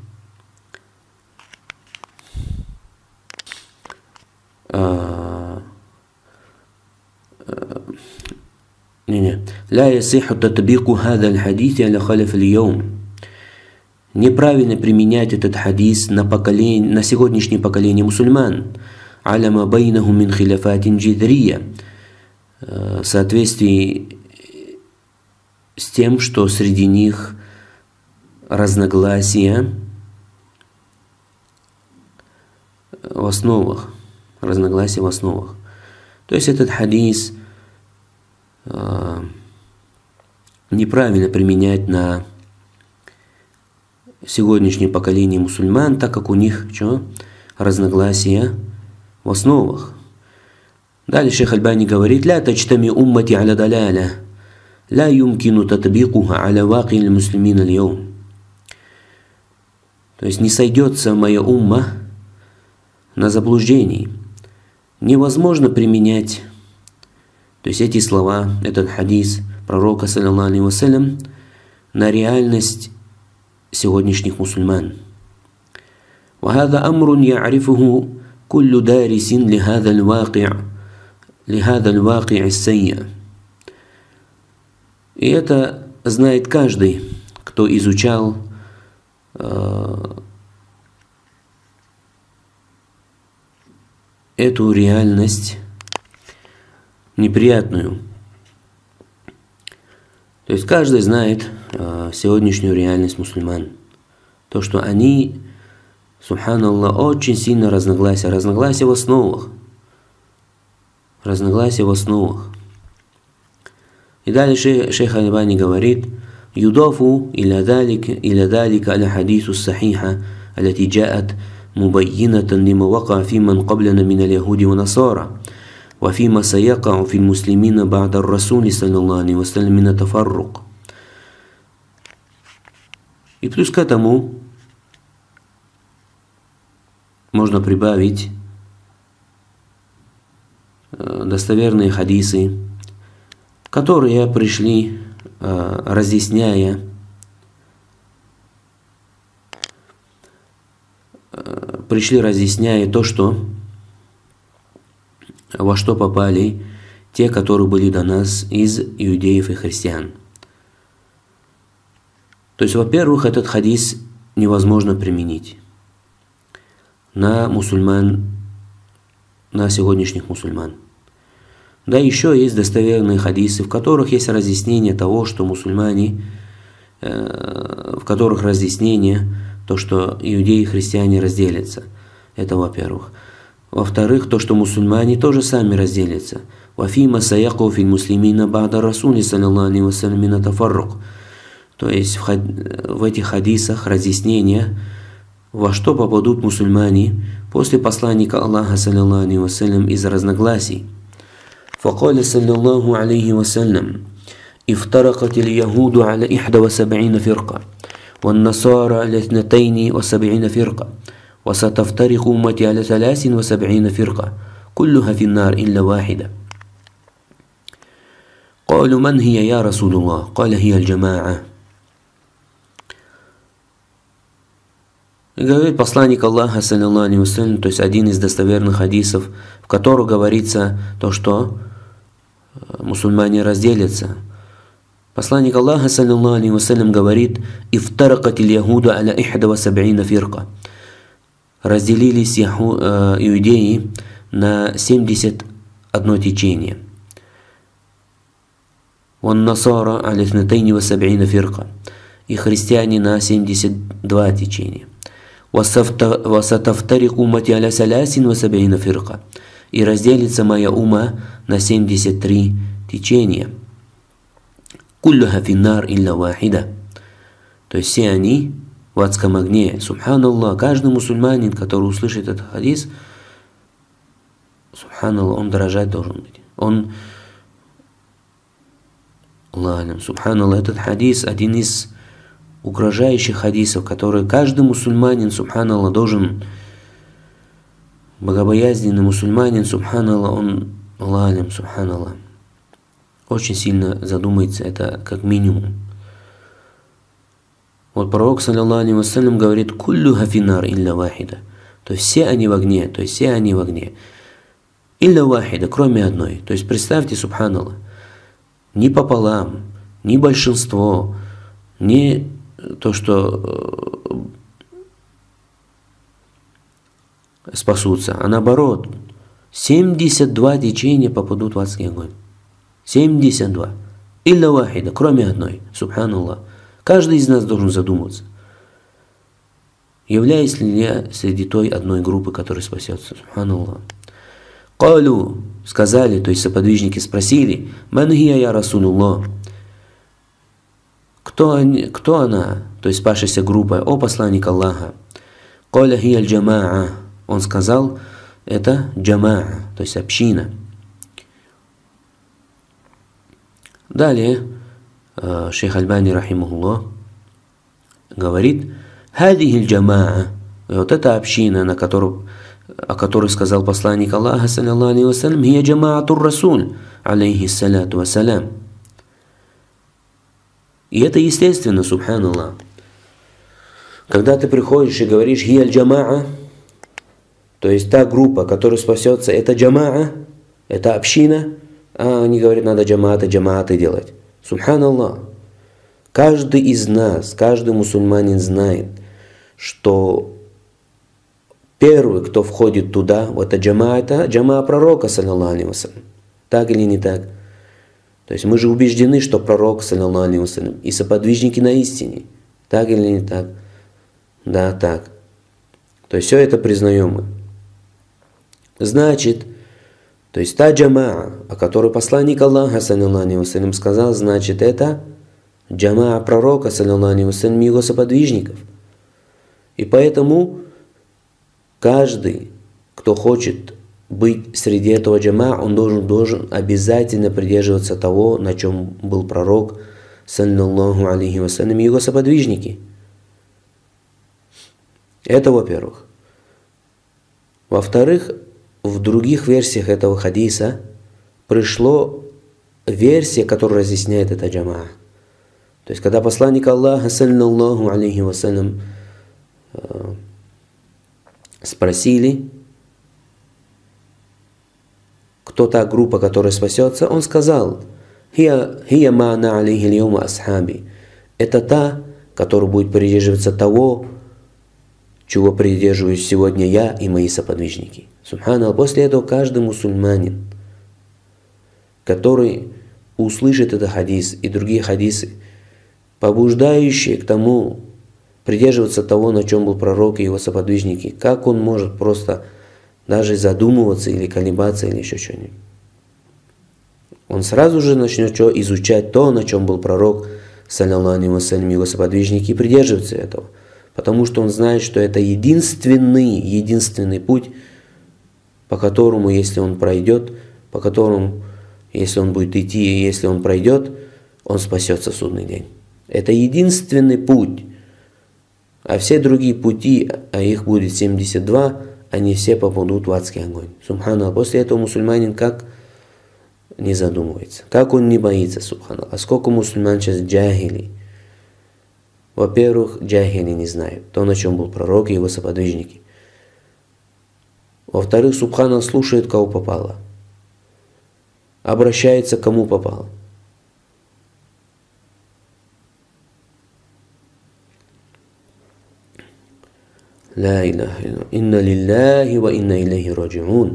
не-не, لا يصح تطبيق هذا الحديث على خلف اليوم. Неправильно применять этот хадис на, поколение, на сегодняшнее поколение мусульман. على ما بينهم من خلافات جذرية. В соответствии с тем, что среди них разногласия в основах, разногласия в основах. То есть этот хадис э, неправильно применять на сегодняшнее поколение мусульман, так как у них что? Разногласия в основах. Далее шейх Альбани говорит: ля таджтами уммати аля даляля. لا يمكن تطبيقها على واقع المسلمين اليوم. То есть не сойдется моя умма на заблуждении. Невозможно применять, то есть эти слова, этот хадис пророка, саллаллаху алейхи вассалям, на реальность сегодняшних мусульман. وهذا أمر يعرفه كل دارس لهذا الواقع لهذا الواقع السيء. И это знает каждый, кто изучал э, эту реальность неприятную. То есть каждый знает э, сегодняшнюю реальность мусульман. То, что они, субханаллах, очень сильно разногласия. Разногласия в основах. Разногласия в основах. И дальше шейх Альбани говорит: «Юдафу иля далика иля далика аля хадису сахиха, алати джаат мубаййинатан лима вака фи ман каблана мин аль-яхуди ва насара, ва фима саякау фи муслимина ба'да ар-расули саллаллаху алейхи ва саллям мин ат-тафаррук». И плюс к этому можно прибавить достоверные хадисы, которые пришли, разъясняя пришли разъясняя то, что во что попали те, которые были до нас из иудеев и христиан. То есть, во-первых, этот хадис невозможно применить на мусульман, на сегодняшних мусульман. Да, еще есть достоверные хадисы, в которых есть разъяснение того, что мусульмане, э, в которых разъяснение, то, что иудеи и христиане разделятся. Это во-первых. Во-вторых, то, что мусульмане тоже сами разделятся. «Вафима саяку фил муслимина ба'да расули саллаллаху алейхи ва саллям мин ат-тафаррук». То есть в, в этих хадисах разъяснение, во что попадут мусульмане после посланника Аллаха саллаллаху алейхи ва саллям из разногласий. فقال صلى الله عليه وسلم: افترقت اليهود على إحدى وسبعين فرقة والنصارى على اثنتين وسبعين فرقة وستفترق أمتي على ثلاث وسبعين فرقة كلها في النار إلا واحدة. قالوا: من هي يا رسول الله؟ قال: هي الجماعة. И говорит посланник Аллаха, саллаллаху алейхи вассалям, то есть один из достоверных хадисов, в котором говорится то, что мусульмане разделятся. Посланник Аллаха, саллаллаху алейхи вассалям, говорит: «Ифтаракатиль яхуда аля ихда ва саб'ина фирка». Разделились яху, э, иудеи на семьдесят одно течение. «Ван насара аля итнатайни ва саб'ина фирка». И христиане на семьдесят два течения. «Васатафтарик умати аля салясин ва саб'ина фирка». И разделится моя ума на семьдесят три течения. «Куллюха финнар илля вахида». То есть все они в адском огне. Субханаллах, каждый мусульманин, который услышит этот хадис, субханаллах, он дрожать должен быть. Он, Аллах, субханаллах, этот хадис один из угрожающих хадисов, которые каждый мусульманин, субханаллах, должен, богобоязненный мусульманин, субханаллах, он, Аллах, субханаллах, очень сильно задумается, это как минимум. Вот пророк, саллаллаху алейхи вассалям, говорит: «Куллюха финнар илля вахида». То есть все они в огне, то есть все они в огне. Илля вахида, кроме одной. То есть представьте, субханаллах, ни пополам, ни большинство, ни то, что спасутся, а наоборот, семьдесят два течения попадут в адский огонь. семьдесят два. Илля вахида, кроме одной. Субханаллах. Каждый из нас должен задуматься, являюсь ли я среди той одной группы, которая спасется. Субханаллах. «Калу», сказали, то есть соподвижники спросили: «Ман хия я Расулуллах». Кто, они, кто она, то есть спасшаяся группа, о посланник Аллаха? «Каля хия аль-джамаа». Он сказал: это джамаа, то есть община. Далее шейх Альбани, рахимахуллах, говорит: «Хадихи джамаа», вот эта община, на которую, о которой сказал посланник Аллаха, саллаллаху алейхи вассалям, «Хия джамаатур расуль, алейхиссалату вассалям». И это естественно, субханаллах. Когда ты приходишь и говоришь «Хия джамаа», то есть та группа, которая спасется, это джамаа, это община, а они говорят, надо джамааты, джамааты делать. Субханаллах. Каждый из нас, каждый мусульманин знает, что первый, кто входит туда, в это джамаа, это джамаа пророка, саллаллаху алейхи вассалям. Так или не так? То есть мы же убеждены, что пророк, саллаллаху алейхи вассалям, и соподвижники на истине. Так или не так? Да, так. То есть все это признаем мы. Значит, то есть та джамаа, о которой посланник Аллаха, саллаллаху алейхи вассалям, сказал, значит, это джамаа пророка, саллаллаху алейхи вассалям, и его соподвижников. И поэтому каждый, кто хочет быть среди этого джамаа, он должен, должен обязательно придерживаться того, на чем был пророк, саллаллаху алейхи вассалям, и его соподвижники. Это во-первых. Во-вторых, в других версиях этого хадиса пришло версия, которая разъясняет это джамаа. То есть, когда посланник Аллаха, саллаллаху алейхи вассалям, спросили, кто та группа, которая спасется, он сказал: «Хия, хия ма'на алейхи льюма асхаби». Это та, которая будет придерживаться того, чего придерживаюсь сегодня я и мои соподвижники. Субханаллах. После этого каждый мусульманин, который услышит этот хадис и другие хадисы, побуждающие к тому придерживаться того, на чем был пророк и его соподвижники, как он может просто даже задумываться или колебаться или еще что-нибудь? Он сразу же начнет что? Изучать то, на чем был пророк, саллаллаху алейхи вассалям, и его соподвижники, и придерживаться этого. Потому что он знает, что это единственный, единственный путь, по которому, если он пройдет, по которому, если он будет идти, и если он пройдет, он спасется в судный день. Это единственный путь. А все другие пути, а их будет семьдесят два, они все попадут в адский огонь. Субханаллах. После этого мусульманин как не задумывается, как он не боится, субханаллах. А сколько мусульман сейчас джахили? Во-первых, джахили не знают то, на чем был пророк и его соподвижники. Во-вторых, субханаллах, слушает, кого попало. Обращается, кому попало. Ла илляха илля. Инна лилляхи ва инна илейхи раджиун.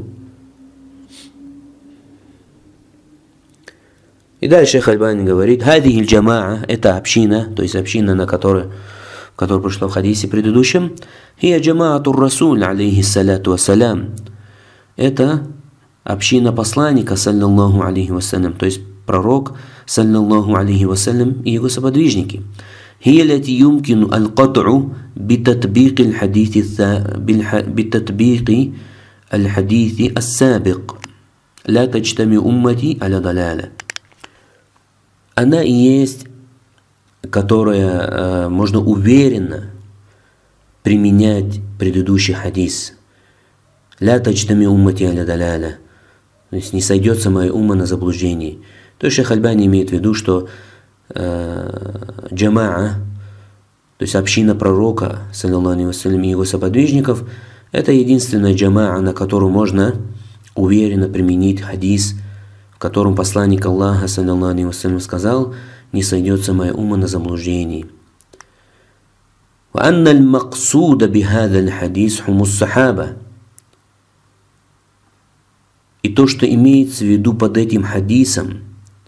И дальше шейх Альбани говорит: «Хадихи джамаа», это община, то есть община, на которой, в которой пришло в хадисе предыдущем, «Хия джамаатур расуль, алейхиссалату вассалям». Это община посланника, саллаллаху алейхи вассалям, то есть пророк, саллаллаху алейхи вассалям, и его соподвижники. «Хия лати юмкину аль-кат'у битатбики аль-хадиси ас-сабик, ла таджтами уммати аля даляля». Она и есть, которая э, можно уверенно применять предыдущий хадис. «Ля таджтами уммати аля даляля». То есть не сойдется моя умма на заблуждении. То есть шейх Альбани имеет в виду, что э, джамаа, то есть община пророка, саллаллаху алейхи вассалям, и его соподвижников, это единственная джамаа, на которую можно уверенно применить хадис, в котором посланник Аллаха, саллаллаху алейхи вассалям, сказал: «Не сойдется моя умма на заблуждении». وأن المقصود بهذا الحديث هم الصحابة. И то, что имеется в виду под этим хадисом,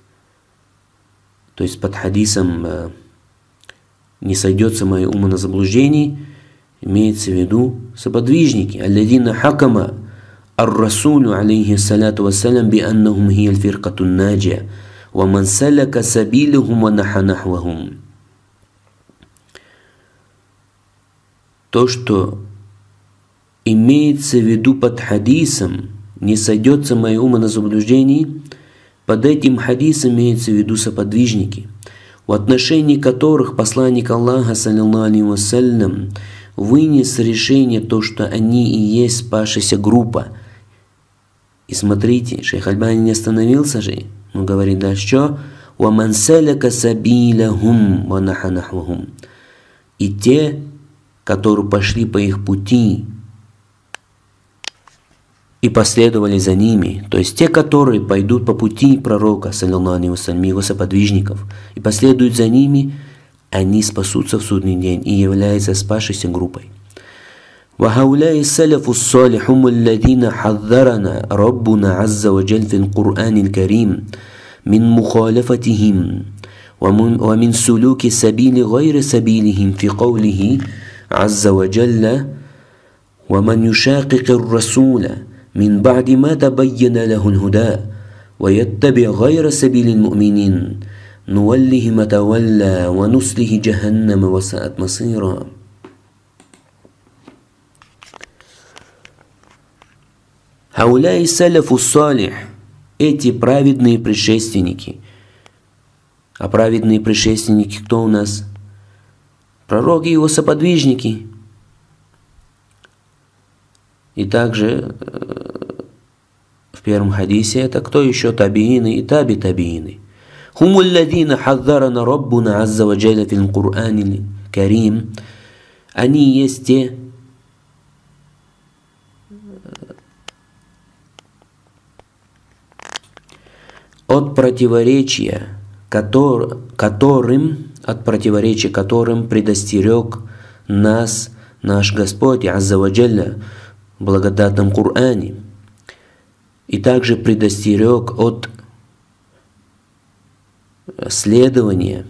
то есть под хадисом «Не сойдется моя умма на заблуждении», имеется в виду соподвижники. «Алладина хакама ар-расулю алейхи салату вассалям бианнахум хия аль-фиркату наджия, ва ман салака сабилахум ва наха нахвахум». То, что имеется в виду под хадисом «Не сойдется моя умма на заблуждении», под этим хадисом имеется в виду соподвижники. в отношении которых посланник Аллаха, саллиллаху алейхи вассалям, вынес решение то, что они и есть спасшаяся группа. И смотрите, шейх Альбани не остановился же, он говорит дальше, что وَمَنْ سَلَكَ سَبِيلَهُمْ وَنَحَنَحْوَهُمْ. И те, которые пошли по их пути и последовали за ними, то есть те, которые пойдут по пути пророка, саллиллаху алейхи вассалям, его соподвижников, и последуют за ними, они спасутся в судный день и являются спасшейся группой. وَهَؤُلَاءِ السَّلَفُ الصَّالِحُ هُمُ الَّذِينَ حَذَّرَنَا رَبُّنَا عَزَّ وَجَلَّ فِي الْقُرْآنِ الْكَرِيمِ من مخالفتهم ومن سلوك سبيل غير سبيلهم في قوله عز وجل ومن يشاقق الرسول من بعد ما تبين له الهدى ويتبع غير سبيل المؤمنين نوله ما تولى ونصله جهنم وساءت مصيرا. هؤلاء السلف الصالح, эти праведные предшественники. А праведные предшественники кто у нас? Пророк и его соподвижники. И также в первом хадисе это кто еще? Табиины и таби-табиины. «Хуму алладина хаддарана Раббуна азза ва джалля фил Кур'ани карим». Они есть те, от противоречия, котор, которым, от противоречия которым предостерег нас наш Господь азза ва джалля в благодатном Коране, и также предостерег от следования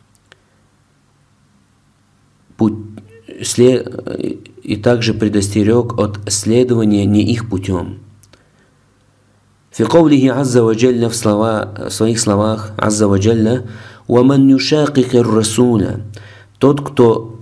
путь, след, и также предостерег от следования не их путем. في قوله عز وجل в, слова, в своих словах عز وجل ومن يشاقق الرسول, тот кто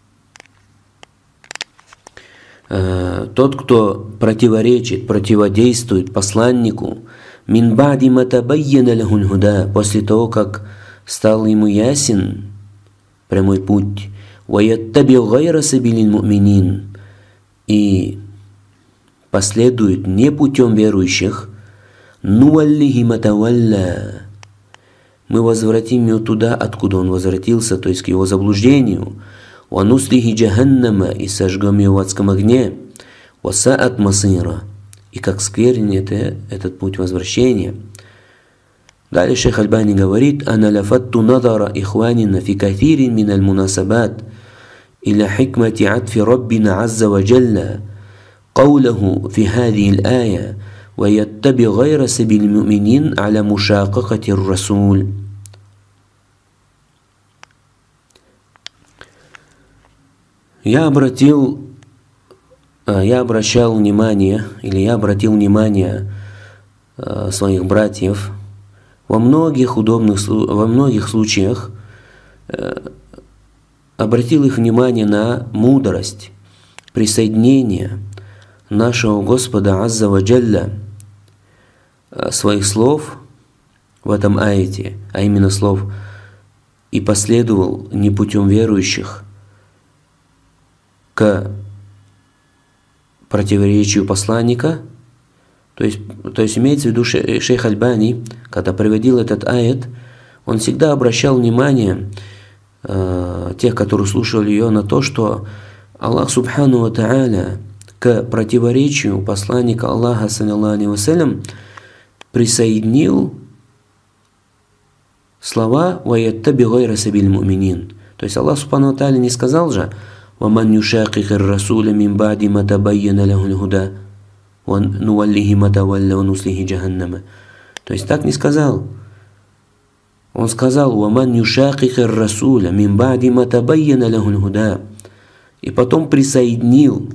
э, тот кто противоречит, противодействует посланнику мин ба'ди ма табайяна лахул худа, после того как стал ему ясен прямой путь, ва яттаби гайра сабилил му'минин, и последует не путем верующих, нуаллихи ма тавалла, мы возвратим его туда, откуда он возвратился, то есть к его заблуждению, ва нуслихи джаханнама, и сожгем его в адском огне, ва саат масира, и как скверен это, этот путь возвращения. Далее шейх Альбани говорит: «Ана лафатту надара ихванина фи кафирин мин аль-мунасабат иля хикмати атфи Раббина азза ва джалла قوله في هذه الآية ويتبع غير سبيل المؤمنين على مشاققة الرسول». Я обратил, я обращал внимание, или я обратил внимание своих братьев во многих удобных, во многих случаях, обратил их внимание на мудрость присоединения нашего Господа азза ва джалля своих слов в этом аяте, а именно слов «и последовал не путем верующих» к противоречию посланника. То есть, то есть имеется в виду шейх Альбани, когда приводил этот аят, он всегда обращал внимание э, тех, которые слушали ее, на то, что Аллах субхану ва тааля к противоречию посланника Аллаха саллиллаху алейхи вассалям присоединил слова «ва яттаби гайра сабилил му'минин». То есть Аллах субхану ва тааля не сказал же «Ваман юшакик ар-расуля мин ба'ди ма табайяна лахул худа ва нуаллихи ма тавалла ва нуслихи джаханнама». То есть так не сказал. Он сказал «Ваман юшакик ар-расуля мин ба'ди ма табайяна лахул худа». И потом присоединил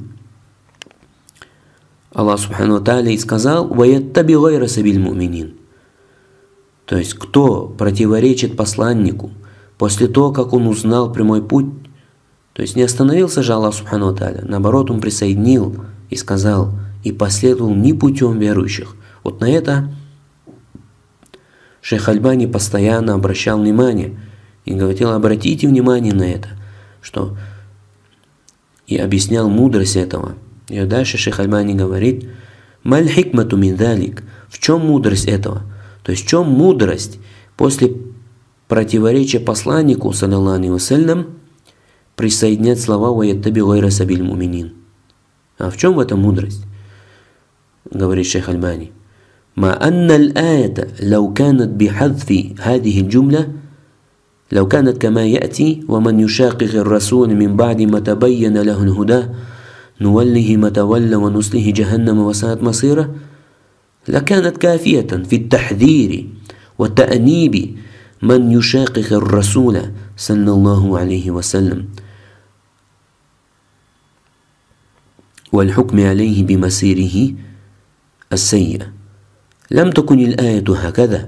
Аллах субхану ва тааля и сказал «Ва яттаби гайра сабилил му'минин». То есть кто противоречит посланнику после того, как он узнал прямой путь, то есть не остановился же Аллах субхану ва тааля, наоборот, он присоединил и сказал «и последовал не путем верующих». Вот на это шейх Альбани постоянно обращал внимание И говорил, обратите внимание на это, что и объяснял мудрость этого. И дальше шейх Альбани говорит, «Маль хикмату мин далик». В чем мудрость этого? То есть в чем мудрость после противоречия посланнику, саллаллаху алейхи вассалям, присоединять слова «Ваяттаби гайра сабиль муминин». А в чем в этом мудрость? Говорит шейх Альбани. «Ма анна аль-аята, лау канат бихадфи хадихи джумля, لو كانت كما يأتي ومن يشاقق الرسول من بعد ما تبين له الهدى نوله ما تولى ونصله جهنم وساءت مصيره لكانت كافية في التحذير وتأنيب من يشاقق الرسول صلى الله عليه وسلم والحكم عليه بمصيره السيء لم تكن الآية هكذا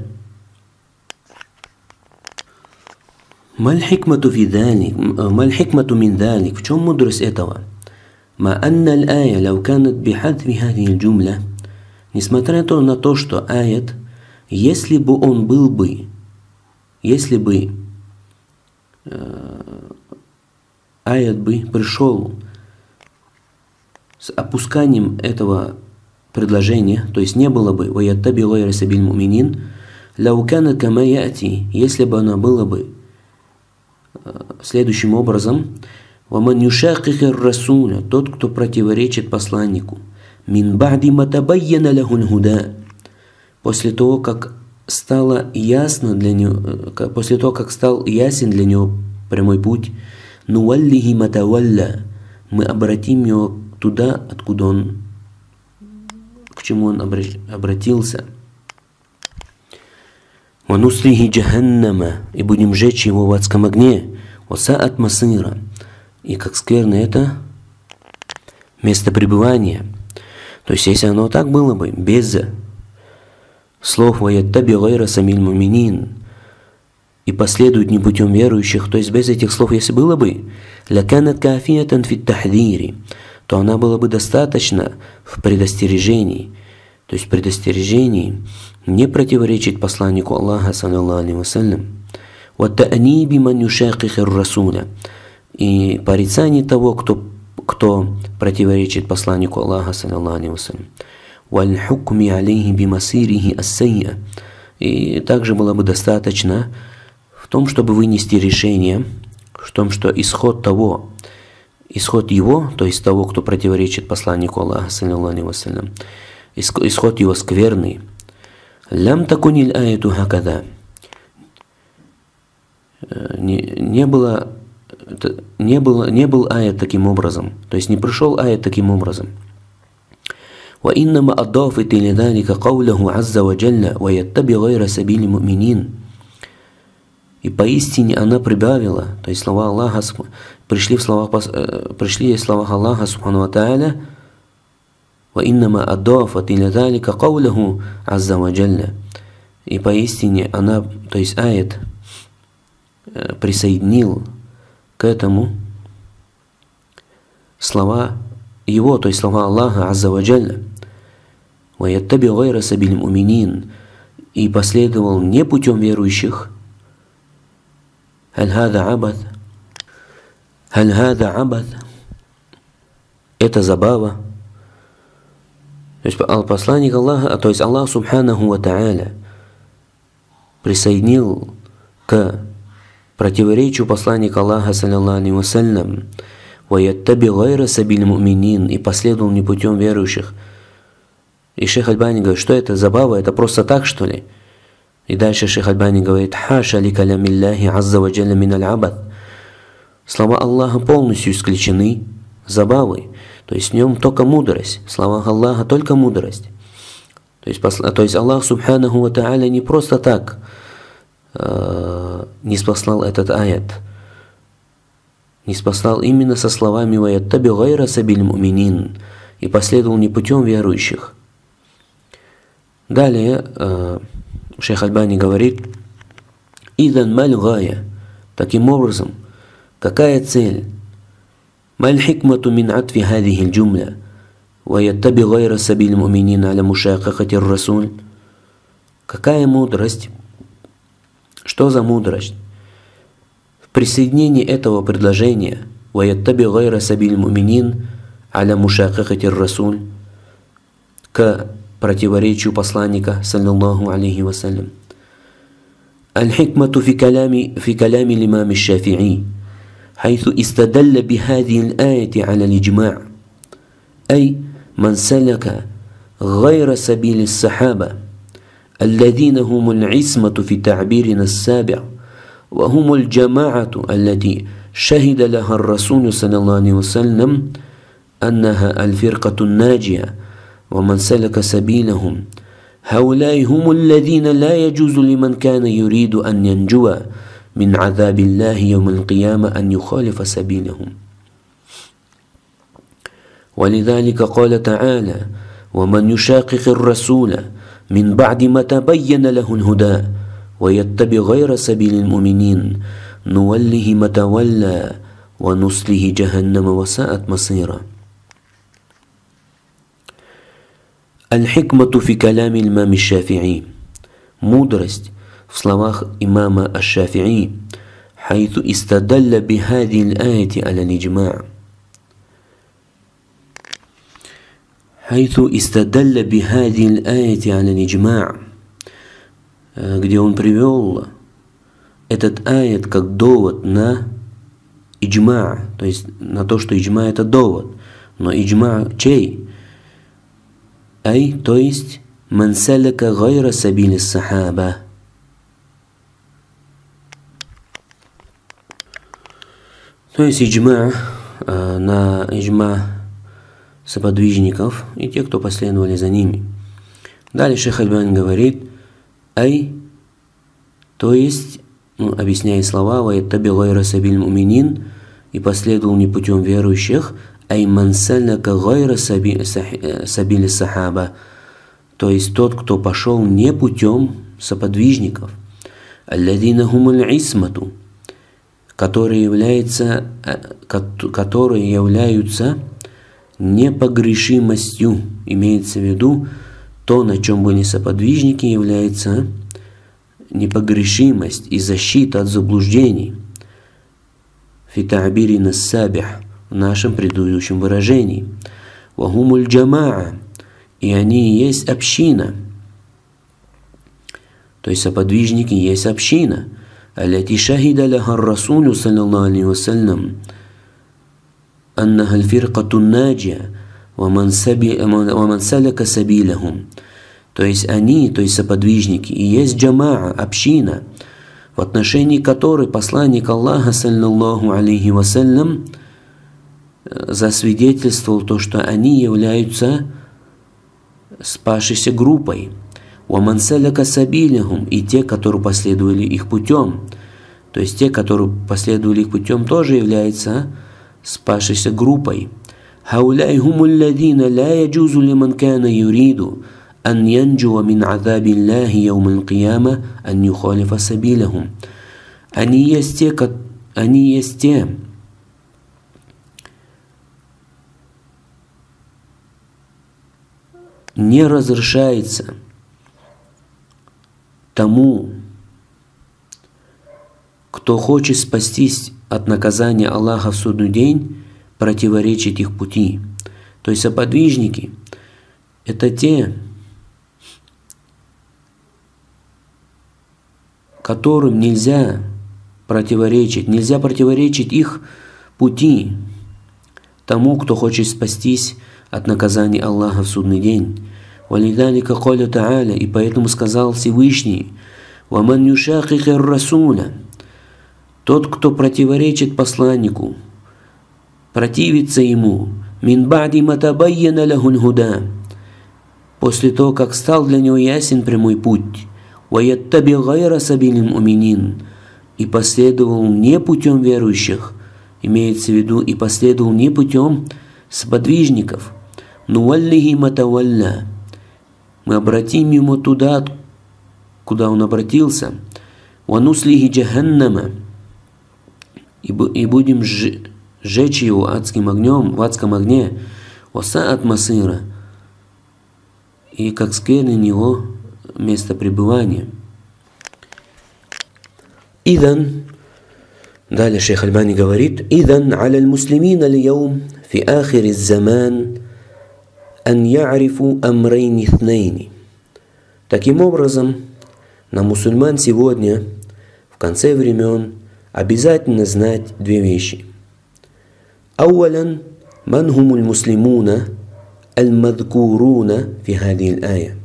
ما الحكمة في ذلك ما الحكمة من ذلك в чем мудрость этого ما أن الآية لو كانت بحذف هذه الجملة несмотря на то, что аят, если бы он был бы, если бы э, аят бы пришел с опусканием этого предложения, то есть не было бы «Ваяттаби гайра сабиль муминин», «Лау канат кама яти», если бы оно было бы э, следующим образом «Ваман юшакихир расуля», тот, кто противоречит посланнику, «Мин ба'ди ма табайяна лахул худа», после того, как стало ясно для него, после того, как стал ясен для него прямой путь, «Нуаллихи ма тавалля», мы обратим его туда, откуда он, к чему он обратился. «Вануслихи джаханнама», и будем сжечь его в адском огне, «Васаат масира», и как скверно это место пребывания. То есть, если оно так было бы, без слов «Ваяттаби гайра самиль муминин» и последует не путем верующих, то есть без этих слов, если было бы «Лаканат кафиятан фит тахдири», то она была бы достаточно в предостережении. То есть в предостережении не противоречить посланнику Аллаха, саллаллаху алейхи вассалям, «Ватта'ниби ман юшакихир расуля», и порицание того, кто, кто противоречит посланнику Аллаха, саллаллаху алейхи вассалям, «Валь-хукми алейхи бимасирихи ас-сайя», и также было бы достаточно в том, чтобы вынести решение, в том, что исход того, исход его, то есть того, кто противоречит посланнику Аллаха, саллаллаху алейхи вассалям, исход его скверный. «Лям такуниль аяту хакада», не, не было Не, было, не был аят таким образом, то есть не пришел аят таким образом. وإنما أضافت لذلك قوله عز وجل ويتبع غير سبيل المؤمنين. И поистине она прибавила, то есть слова Аллаха, пришли в словах, пришли в словах Аллаха субхану ва тааля, وإنما أضافت لذلك قوله عز وجل. И поистине она, то есть аят присоединил к этому слова его, то есть слова Аллаха азза ва джалля, «Ваяттаби гайра сабиль муминин», и последовал не путем верующих. «Халь хада абад», «Халь хада абад», это забава. То есть посланник Аллаха, то есть Аллах субханаху ва тааля присоединил к противоречию посланника Аллаха, саллаллаху алейхи вассалям, «Ваяттаби гайра сабиль муминин», и последовал не путем верующих. И шейх Альбани говорит, что это забава, это просто так, что ли? И дальше шейх Альбани говорит, «Хаша ли калямиллахи азза ва джалля мин аль-абад». Слова Аллаха полностью исключены забавой, то есть в нем только мудрость, в словах Аллаха только мудрость. То есть, то есть Аллах субханаху ва тааля не просто так не спаслал этот аят, не спаслал именно со словами «Ваяттаби гайра сабиль муминин», и последовал не путем верующих. Далее э, шейх Альбани говорит, «Идан маль гая», таким образом, какая цель? «Маль хикмату мин атфи хадихи джумля, ваяттаби гайра сабиль муминин аля мушакахати расуль». Какая мудрость? Что за мудрость? Присоединение этого предложения «Ваяттаби гайра сабиль муминин аля мушакакати расуль» к противоречию посланника, саллаллаху алейхи вассалям. Аль-хикмату фи калями фи калями l'imam الشافعي حيث استدل بهذه الآية على الإجماع أي من سلك غير سبيل الصحابة الذين هم العصمة في تعبيرنا السابع وهم الجماعة التي شهد لها الرسول صلى الله عليه وسلم أنها الفرقة الناجية ومن سلك سبيلهم هؤلاء هم الذين لا يجوز لمن كان يريد أن ينجو من عذاب الله يوم القيامة أن يخالف سبيلهم. ولذلك قال تعالى ومن يشاقق الرسول من بعد ما تبين له الهدى ويتبع غير سبيل المؤمنين نوله ما تولى ونصله جهنم وساءت مصيرا. Аль-хикмату фи калями l'imam الشافعي. Мудрость в словах имама Аш-Шафи'и. Хайту истадалля бихади l'аяти аля лиджма'. Хайту истадалля бихади l'аяти аля лиджма'. Где он привел этот аят как довод на иджма', то есть на то, что иджма' это довод. Но иджма' чей? Ай, то есть ман салака гайра сабили сахаба. То есть иджма, на иджма соподвижников и те, кто последовали за ними. Далее Шейх Альбани говорит, ай, то есть, ну, объясняя слова, ваяттаби гайра сабиль муминин, и последовал не путем верующих, ай ман салака гайра сабили сахаба, то есть тот, кто пошел не путем соподвижников, алладина хумуль исмату, которые являются, которые являются непогрешимостью, имеется в виду то, на чем были соподвижники, является непогрешимость и защита от заблуждений. Фи та'бирина ас-сабих, в нашем предыдущем выражении. Вахумуль джамаа, и они есть община. То есть соподвижники есть община. Аллати шахида лаха расулю саллаллаху алейхи вассалям аннаха аль-фиркату наджия ва ман салака сабилахум. То есть они, то есть соподвижники, и есть джамаа, община, в отношении которой посланник Аллаха саллаллаху алейхи вассалям засвидетельствовал то, что они являются спасшейся группой. وَمَنْ سَلَكَ سَبِيلَهُمْ, и те, которые последовали их путем. То есть те, которые последовали их путем, тоже являются спасшейся группой. هَؤُلَاءِ هُمُ الَّذِينَ لَا يَجُوزُ لِمَنْ كَانَ يُرِيدُ أَنْ يَنْجُوَ مِنْ عَذَابِ اللَّهِ يَوْمَ الْقِيَامَةِ أَنْ يُخَالِفَ سَبِيلَهُمْ. Они есть те, они есть те, не разрешается тому, кто хочет спастись от наказания Аллаха в судный день, противоречить их пути. То есть соподвижники – это те, которым нельзя противоречить, нельзя противоречить их пути тому, кто хочет спастись от наказания Аллаха в судный день. Валидалика каля та'аля, и поэтому сказал Всевышний, ваман юшакик ар-расуля, тот, кто противоречит посланнику, противится ему, мин ба'ди ма табайяна лахуль худа, после того, как стал для него ясен прямой путь, ваяттаби гайра сабилил муминин, и последовал не путем верующих, имеется в виду, и последовал не путем сподвижников, нуваллихи ма тавалля, мы обратим ему туда, куда он обратился, вануслихи джаханнама, и будем сжечь его адским огнем, в адском огне, васаат масира, и как скверно него место пребывания. Идан, Далее шейх Альбани говорит: «Идан аля аль-муслимин аль-яум фи ахири заман ан я'рифу амрейни итhnейни». Таким образом, на мусульман сегодня, в конце времен, обязательно знать две вещи. Ауалян ман хумуль муслимуна аль-мадкуруна фи хадил ая.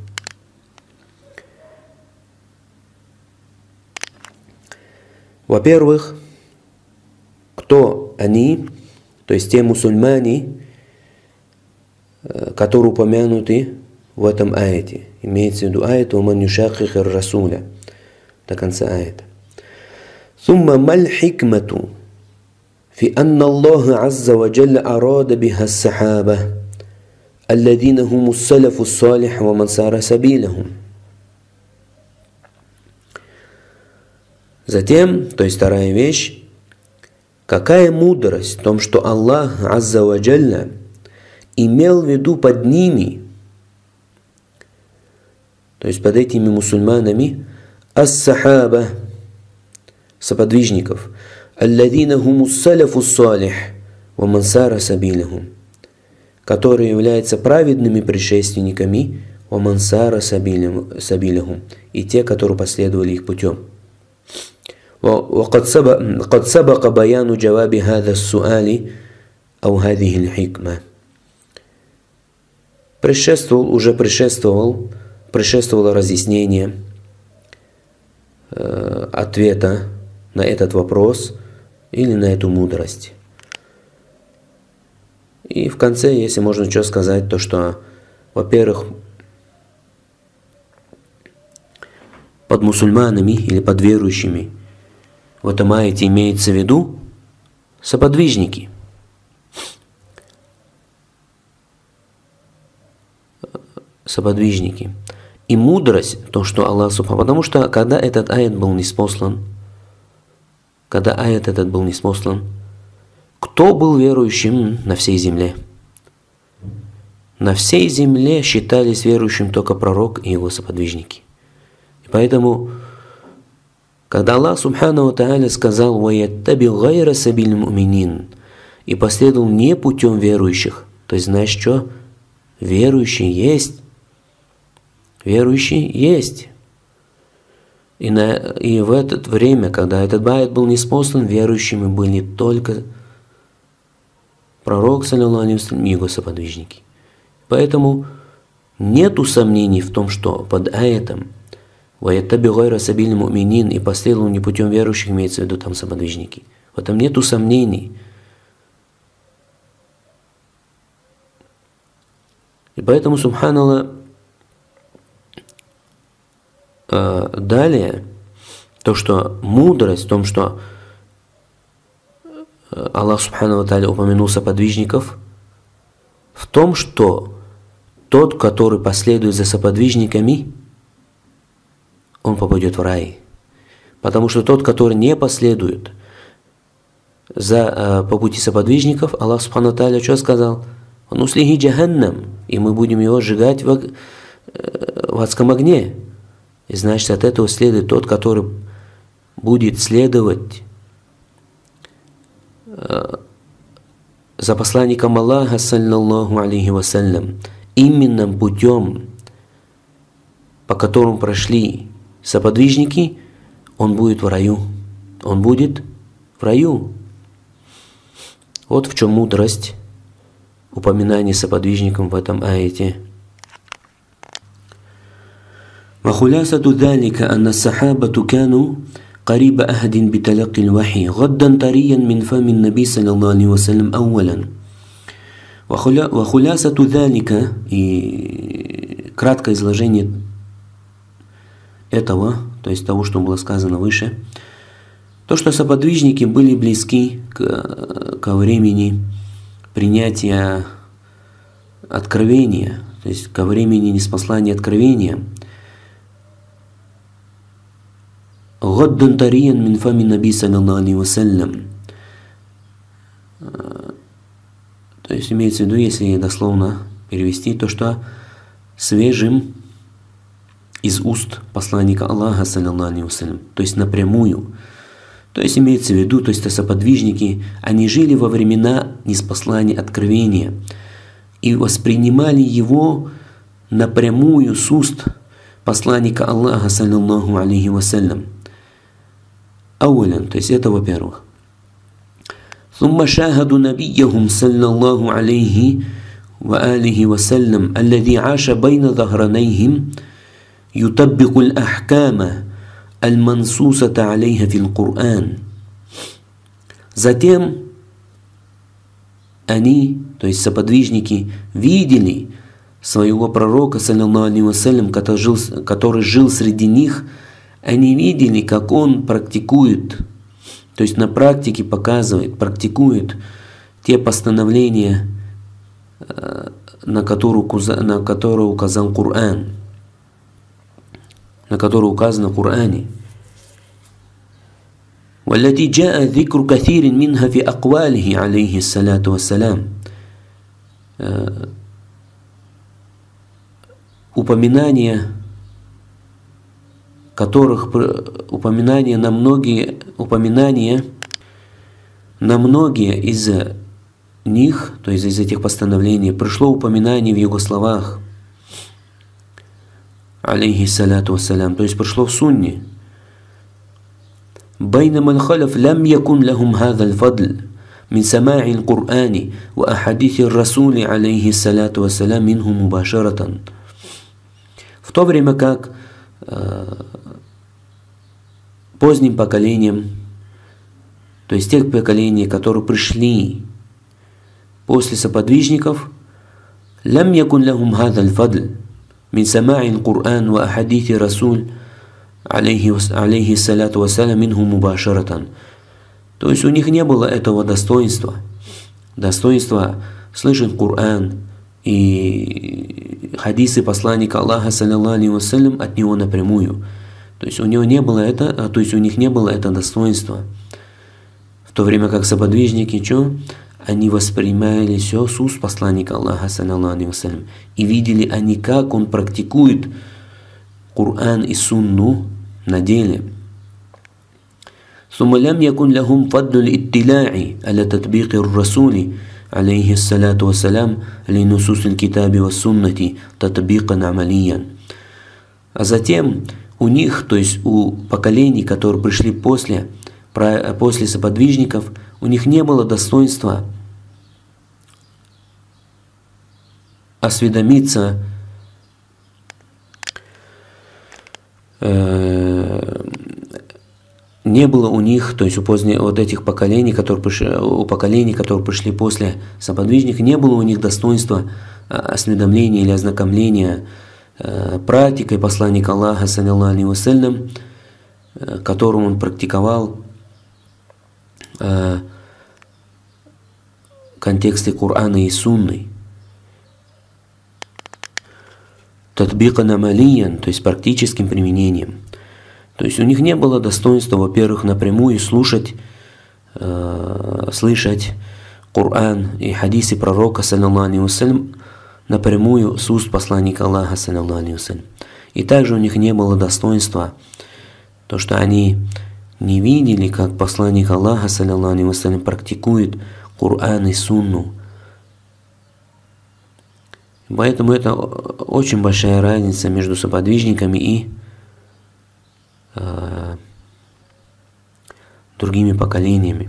Во-первых, кто они, то есть те мусульмане, которые упомянуты в этом аяте. Имеется в виду аят «Уман юшакхих ар-расуля» до конца аята. «Сумма маль хикмату фи анна Аллаха азза ва джалля арада биха ас-сахаба алладина хуму ас-салафу ас-салих ва ман сара сабилахум». Затем, то есть вторая вещь, какая мудрость в том, что Аллах азза ва джалля имел в виду под ними, то есть под этими мусульманами, ас-сахаба, соподвижников, алладина хуму ас-салафу ас-салих ва ман сара сабилахум, которые являются праведными предшественниками, ва ман сара сабилахум, и те, которые последовали их путем. وقد سبق قد سبق بيان جواب هذا السؤال أو هذه الحكمة. Предшествовал, уже предшествовал, предшествовало разъяснение э, ответа на этот вопрос или на эту мудрость. И в конце, если можно что сказать, то что, во-первых, под мусульманами или под верующими в этом аяте имеется в виду соподвижники. Соподвижники. И мудрость, то, что Аллах Субхану, потому что когда этот аят был ниспослан, когда аят этот был ниспослан, кто был верующим на всей земле? На всей земле считались верующим только пророк и его соподвижники. И поэтому, когда Аллах Субхану ва Тааля сказал «Ваяттаби гайра сабиль муминин» и последовал не путем верующих, то есть знаешь что? Верующие есть. Верующие есть. И, на, и в это время, когда этот аят был ниспослан, верующими были только пророк, саллаллаху алейхи ва саллям, и его соподвижники. Поэтому нету сомнений в том, что под аятом «Ваяттаби гайра сабиль муминин» и последовал не путем верующих, имеется в виду там соподвижники. В этом нету сомнений. И поэтому, субханаллах, далее, то, что мудрость в том, что Аллах Субхану ва Тааля упомянул соподвижников, в том, что тот, который последует за соподвижниками, он попадет в рай. Потому что тот, который не последует за, по пути соподвижников, Аллах Субхану ва Тааля что сказал? Он услиги джаханнам, и мы будем его сжигать в, в адском огне. И значит, от этого следует тот, который будет следовать э, за посланником Аллаха, саллаллаху алейхи вассалям, именно путем, по которому прошли соподвижники, он будет в раю. Он будет в раю. Вот в чем мудрость упоминания соподвижникам в этом аяте. وخلاصة ذلك أن الصحابة كانوا قريب أحد بتلقي الوحي غدا طريا من فم النبي صلى الله عليه وسلم أولا. وخلاصة ذلك, и краткое изложение этого, то есть того, что было сказано выше, то, что соподвижники были близки к, ко времени принятия откровения, то есть ко времени ниспослания откровения. «Гаддан тариян мин фами наби саллаллаху алейхи вассалям». То есть имеется в виду, если дословно перевести, то, что свежим из уст посланника Аллаха, саллаллаху алейхи вассалям, то есть напрямую. То есть имеется в виду, то есть соподвижники, они жили во времена ниспослания откровения и воспринимали его напрямую с уст посланника Аллаха, саллаллаху алейхи вассалям. Аулян, то есть это во-первых. ثم شاهدوا نبيهم صلى الله عليه وآله وسلم الذي عاش بين ظهرانيهم يطبق الأحكام المنصوصة عليها في القرآن. Затем они, то есть соподвижники, видели своего пророка, саллаллаху алейхи вассалям, который жил, который жил среди них. Они видели, как он практикует, то есть на практике показывает, практикует те постановления, на которые, на которые указал Коран, на которые указано в Коране. والتي جاء ذكر كثير منها في أقواله عليه الصلاة والسلام. Упоминания, которых упоминания на многие упоминания на многие из них, то есть из этих постановлений, пришло упоминание в его словах, алейхи салату вассалям, то есть пришло в сунне. بينما الخلف لم يكن لهم هذا الفضل من سماع القرآن وأحاديث الرسول عليه الصلاة والسلام منه مباشرة. В то время как э, поздним поколениям, то есть тех поколений, которые пришли после соподвижников, لم يكن لهم هذا الفضل من سماع القرآن وأحاديث الرسول алейхи салату вассалям минху мубашарatan. То есть у них не было этого достоинства, достоинства слышать Коран и хадисы посланника Аллаха, саллаллаху алейхи вассалям, от него напрямую. То есть у него не было это, то есть у них не было это достоинства. В то время как соподвижники, что? Они воспринимали все с уст посланника Аллаха, саллаллаху алейхи вассалям, и видели они, как он практикует Коран и Сунну на деле. ثم لم يكن لهم فضل الاطلاع على تطبيق الرسول عليه الصلاة والسلام لنصوص الكتاب والسنة تطبيقا عمليا. А затем у них, то есть у поколений, которые пришли после, после соподвижников, у них не было достоинства осведомиться, не было у них, то есть у поздних вот этих поколений, которые пришли, у поколений, которые пришли после соподвижников, не было у них достоинства осведомления или ознакомления практикой посланника Аллаха, саллаллаху алейхи вассалям, которым он практиковал в контексте Корана и Сунны. Татбикан амалиян, то есть практическим применением. То есть у них не было достоинства, во-первых, напрямую слушать, э, слышать Коран и хадисы пророка, саллаллаху алейхи вассалям, напрямую с уст посланника Аллаха, саллаллаху алейхи вассалям. И также у них не было достоинства, то, что они не видели, как посланник Аллаха, саллаллаху алейхи вассалям, практикует Коран и Сунну. Поэтому это очень большая разница между соподвижниками и э, другими поколениями.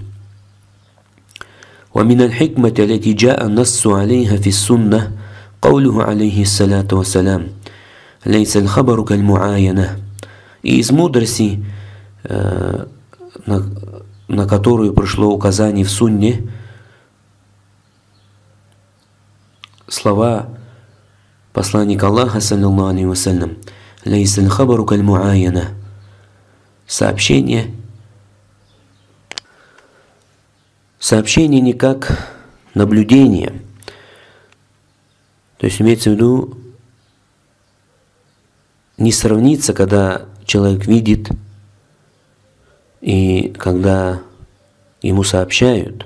ومن الحكمة التي جاء النص عليها في السنة قوله عليه الصلاة والسلام ليس الخبر كالمعاينة. И из мудрости, э, на, на которую пришло указание в сунне, слова посланник Аллаха, саллаллаху алейхи вассалям, «Лейса аль-хабару каль-муаяна». Сообщение, сообщение не как наблюдение. То есть имеется в виду, не сравнится, когда человек видит и когда ему сообщают.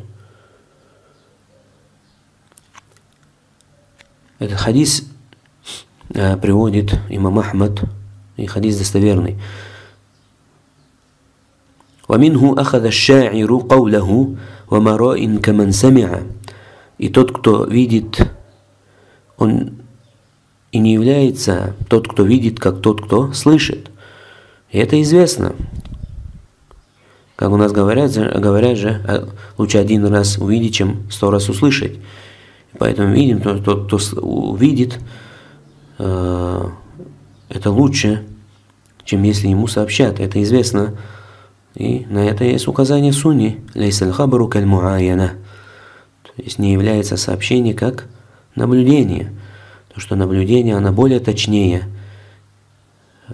Этот хадис э, приводит имам Ахмад, и хадис достоверный. وَمِنْهُ أَخَذَ الشَّاعِرُ قَوْلَهُ وَمَرَائٍ كَمَنْ سَمِعَ. И тот, кто видит, он и не является тот, кто видит, как тот, кто слышит. И это известно. Как у нас говорят, говорят же, лучше один раз увидеть, чем сто раз услышать. Поэтому видим, тот, тот кто увидит, э, это лучше, чем если ему сообщат. Это известно. И на это есть указание в сунне. «Лейсаль хабару каль муаяна». То есть не является сообщение как наблюдение. То, что наблюдение, оно более точнее, э,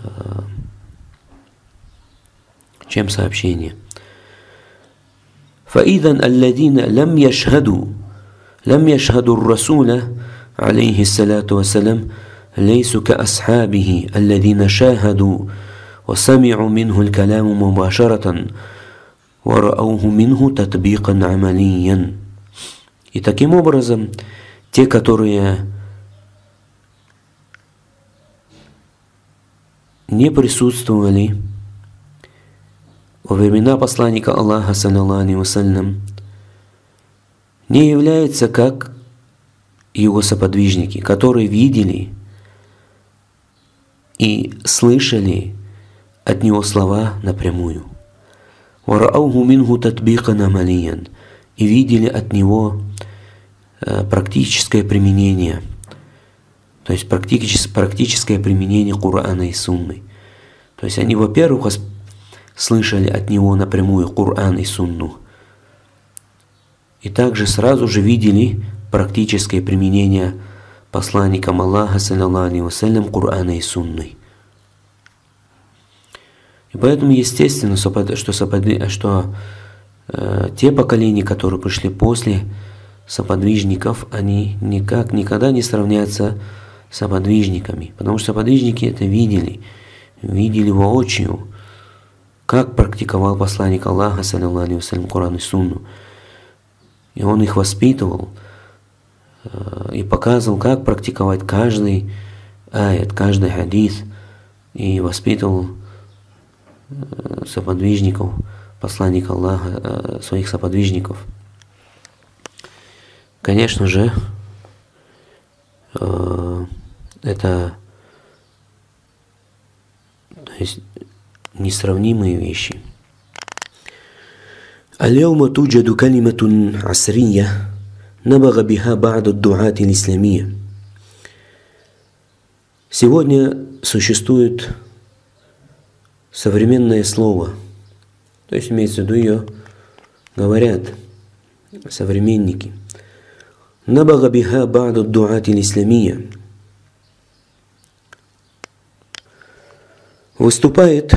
чем сообщение. فإذا الذين لم يشهدوا لم يشهدوا الرسول عليه الصلاة والسلام ليسوا كأصحابه الذين شاهدوا وسمعوا منه الكلام مباشرة ورأوه منه تطبيقا عمليا. И таким образом, те, которые не присутствовали во времена посланника Аллаха, саллаллаху алейхи вассалям, не являются как его соподвижники, которые видели и слышали от него слова напрямую. وَرَأَوْهُ مِنْهُ تَطْبِيقًا عَمَلِيًّا. И видели от него практическое применение, то есть практическое применение Корана и Сунны. То есть они, во-первых, слышали от него напрямую Коран и Сунну, и также сразу же видели практическое применение посланником Аллаха, саллаллаху алейхи вассалям, Корана и Сунны. И поэтому естественно, что, что э, те поколения, которые пришли после соподвижников, они никак, никогда не сравнятся с соподвижниками, потому что соподвижники это видели, видели воочию, как практиковал посланник Аллаха, саллаллаху алейхи вассалям, Коран и Сунну. И он их воспитывал э, и показывал, как практиковать каждый аят, каждый хадис, и воспитывал э, соподвижников, посланника Аллаха, э, своих соподвижников. Конечно же, э, это, то есть, несравнимые вещи. اليوم توجد كلمة عصرية نبغ بها بعض الدعاة الإسلامية. Сегодня существует современное слово, то есть имеется в виду ее говорят современники. نبغ بها بعض الدعاة الإسلامية. Выступает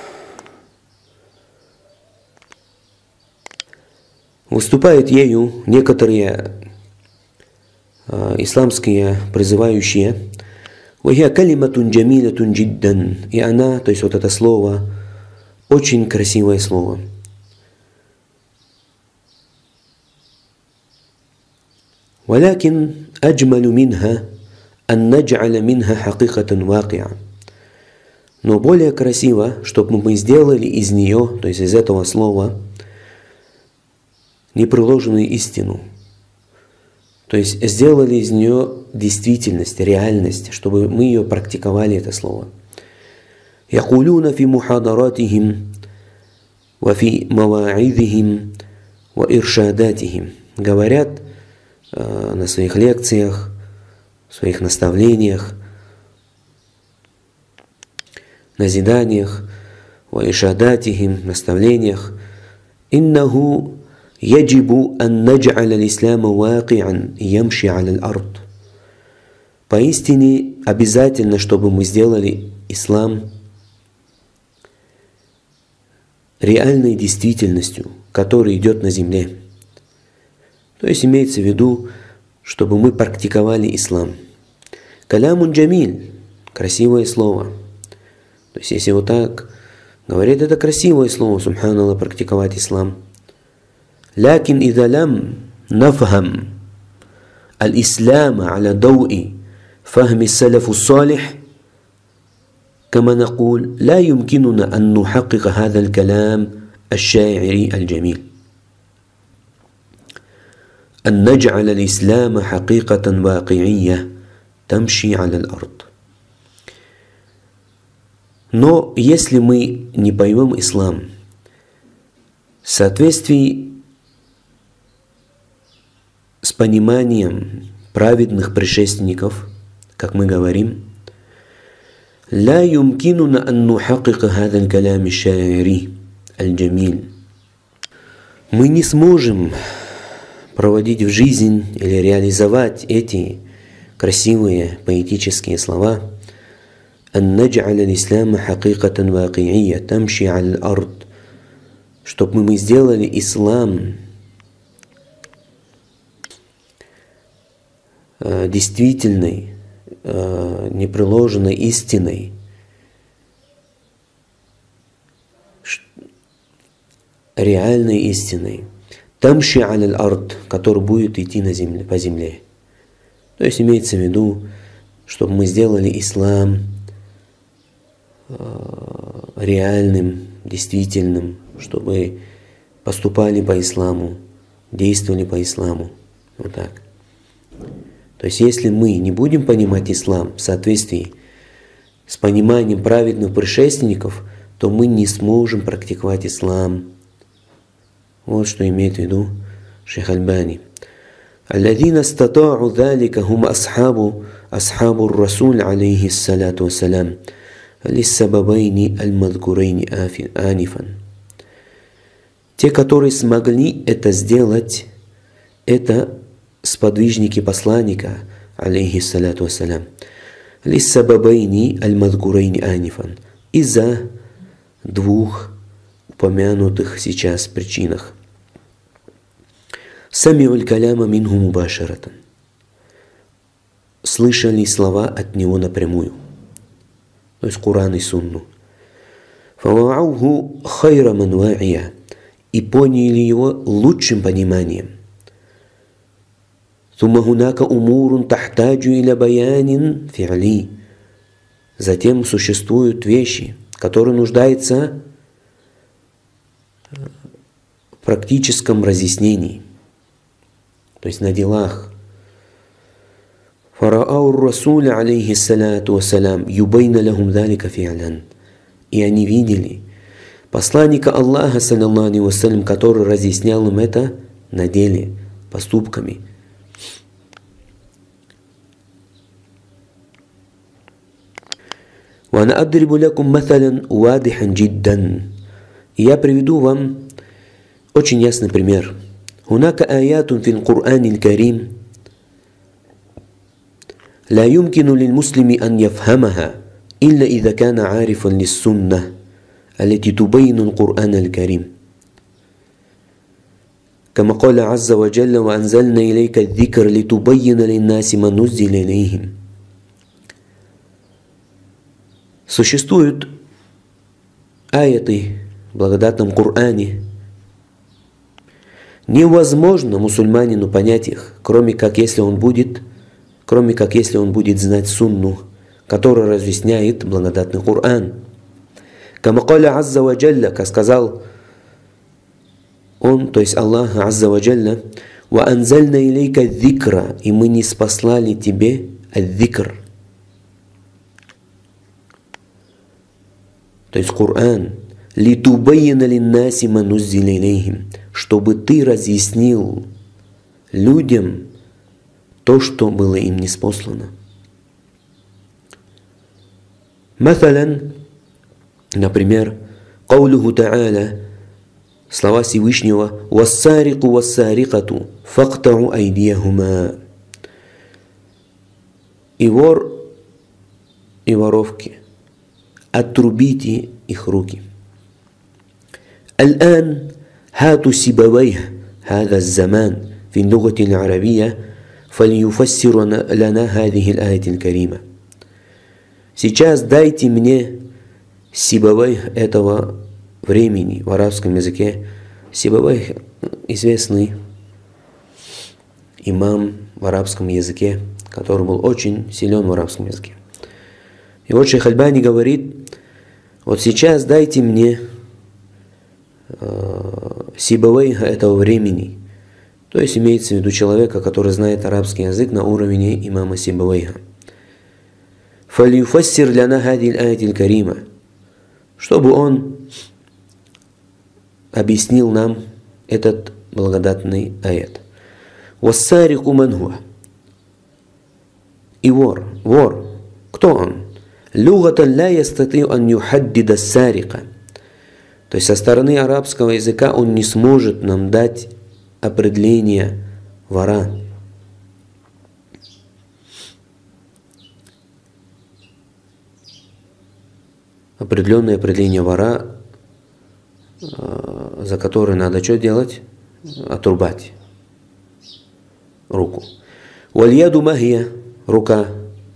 Выступают ею некоторые э, исламские призывающие. وَهِيَ كَلِمَةٌ جَمِيلَةٌ جِدًّا. И она, то есть вот это слово, очень красивое слово. وَلَكِنْ أَجْمَلُ مِنْهَا أَنْ نَجْعَلَ مِنْهَا حَقِيقَةً وَاقِعًا. Но более красиво, чтобы мы сделали из нее, то есть из этого слова, непреложную истину. То есть сделали из нее действительность, реальность, чтобы мы ее практиковали, это слово. يقولون في محاضراتهم وفي مواعظهم وإرشاداتهم. Говорят э, на своих лекциях, своих наставлениях, назиданиях, وإرشاداتهم, наставлениях. إنه يجب أن نجعل الإسلام واقعا يمشي على الأرض. Поистине обязательно, чтобы мы сделали ислам реальной действительностью, которая идет на земле. То есть имеется в виду, чтобы мы практиковали ислам. Калямун джамиль, красивое слово. То есть если вот так говорит, это красивое слово, субханаллах, практиковать ислам. لكن إذا لم نفهم الإسلام على ضوء فهم السلف الصالح كما نقول لا يمكننا أن نحقق هذا الكلام الشاعري الجميل. أن نجعل الإسلام حقيقة واقعية تمشي على الأرض. Но если мы не поймем ислам в соответствии с пониманием праведных предшественников, как мы говорим, لا يمكننا أن نحقق هذا الكلام الشاعري الجميل. Мы не сможем проводить в жизнь или реализовать эти красивые поэтические слова أن نجعل الإسلام حقيقة واقعية تمشي على الأرض, чтобы мы сделали ислам действительной, непреложной истиной, реальной истиной, тамши аль ард, который будет идти на земле, по земле. То есть имеется в виду, чтобы мы сделали ислам реальным, действительным, чтобы поступали по исламу, действовали по исламу. Вот так. То есть если мы не будем понимать ислам в соответствии с пониманием праведных предшественников, то мы не сможем практиковать ислам. Вот что имеет в виду шейх Альбани. الذين استطاعوا ذلك هم أصحاب أصحاب الرسول عليه الصلاة والسلام للسببين المذكورين آنفا. Те, которые смогли это сделать, это сподвижники посланника, алейхи салату вассалям, лиссабабайни аль-мадгурайни анифан, из-за двух упомянутых сейчас причинах. Самиуль каляма минху мубашаратан, слышали слова от него напрямую, то есть Куран и Сунну. Фавауху хайра манва'ия, и поняли его лучшим пониманием. ثم هناك أمور تحتاج إلى بيان فعلي. Затем существуют вещи, которые нуждаются в практическом разъяснении, то есть на делах. فرأوا الرسول عليه الصلاة والسلام يبين لهم ذلك فعلا. И они видели посланника Аллаха, саллаллаху алейхи вассалям, который разъяснял им это на деле, поступками. وأنا أضرب لكم مثلا واضحا جدا. Я приведу вам очень ясный пример. هناك آيات في القرآن الكريم لا يمكن للمسلم أن يفهمها إلا إذا كان عارفا للسنة التي تبين القرآن الكريم. كما قال عز وجل وأنزلنا إليك الذكر لتبين للناس ما نزل إليهم. Существуют аяты в благодатном Коране. Невозможно мусульманину понять их, кроме как если он будет, кроме как если он будет знать сунну, которая разъясняет благодатный Коран. Кама каля азза ва джалля, как сказал он, то есть Аллах азза ва джалля, ва анзальна илейка дзикра, и мы не спаслали тебе ад-дзикр. То есть Коран, литубайяна линнаси ма нуззиля илейхим, чтобы ты разъяснил людям то, что было им ниспослано. Маталян, например, каулюху та'аля, слова Всевышнего, вассарику вассарикату фактау айдияхума. И вор, и воровки, отрубите их руки. الآن هاتوا سيبويه هذا الزمان في اللغة العربية فليفسر لنا هذه الآية الكريمة. Сейчас дайте мне сибавей этого времени в арабском языке. Сибавей известный имам в арабском языке, который был очень силен в арабском языке. И вот шейх Альбани говорит, вот сейчас дайте мне Сибавейха этого времени. То есть имеется в виду человека, который знает арабский язык на уровне имама Сибавейха. فَلْيُفَسِّرْ لَنَا هَذِهِ الْآيَةِ الْكَرِيمَةِ, чтобы он объяснил нам этот благодатный аят. وَالسَّارِقُ مَنْ هُوَ, и вор, вор, кто он? لُغَةً لَا يَسْتَطِيعُ أَنْ يُحَدِّدَ السَّارِقَ, то есть со стороны арабского языка он не сможет нам дать определение вора. Определенное определение вора, за которое надо что делать? Отрубать руку. Вальяду магия, рука.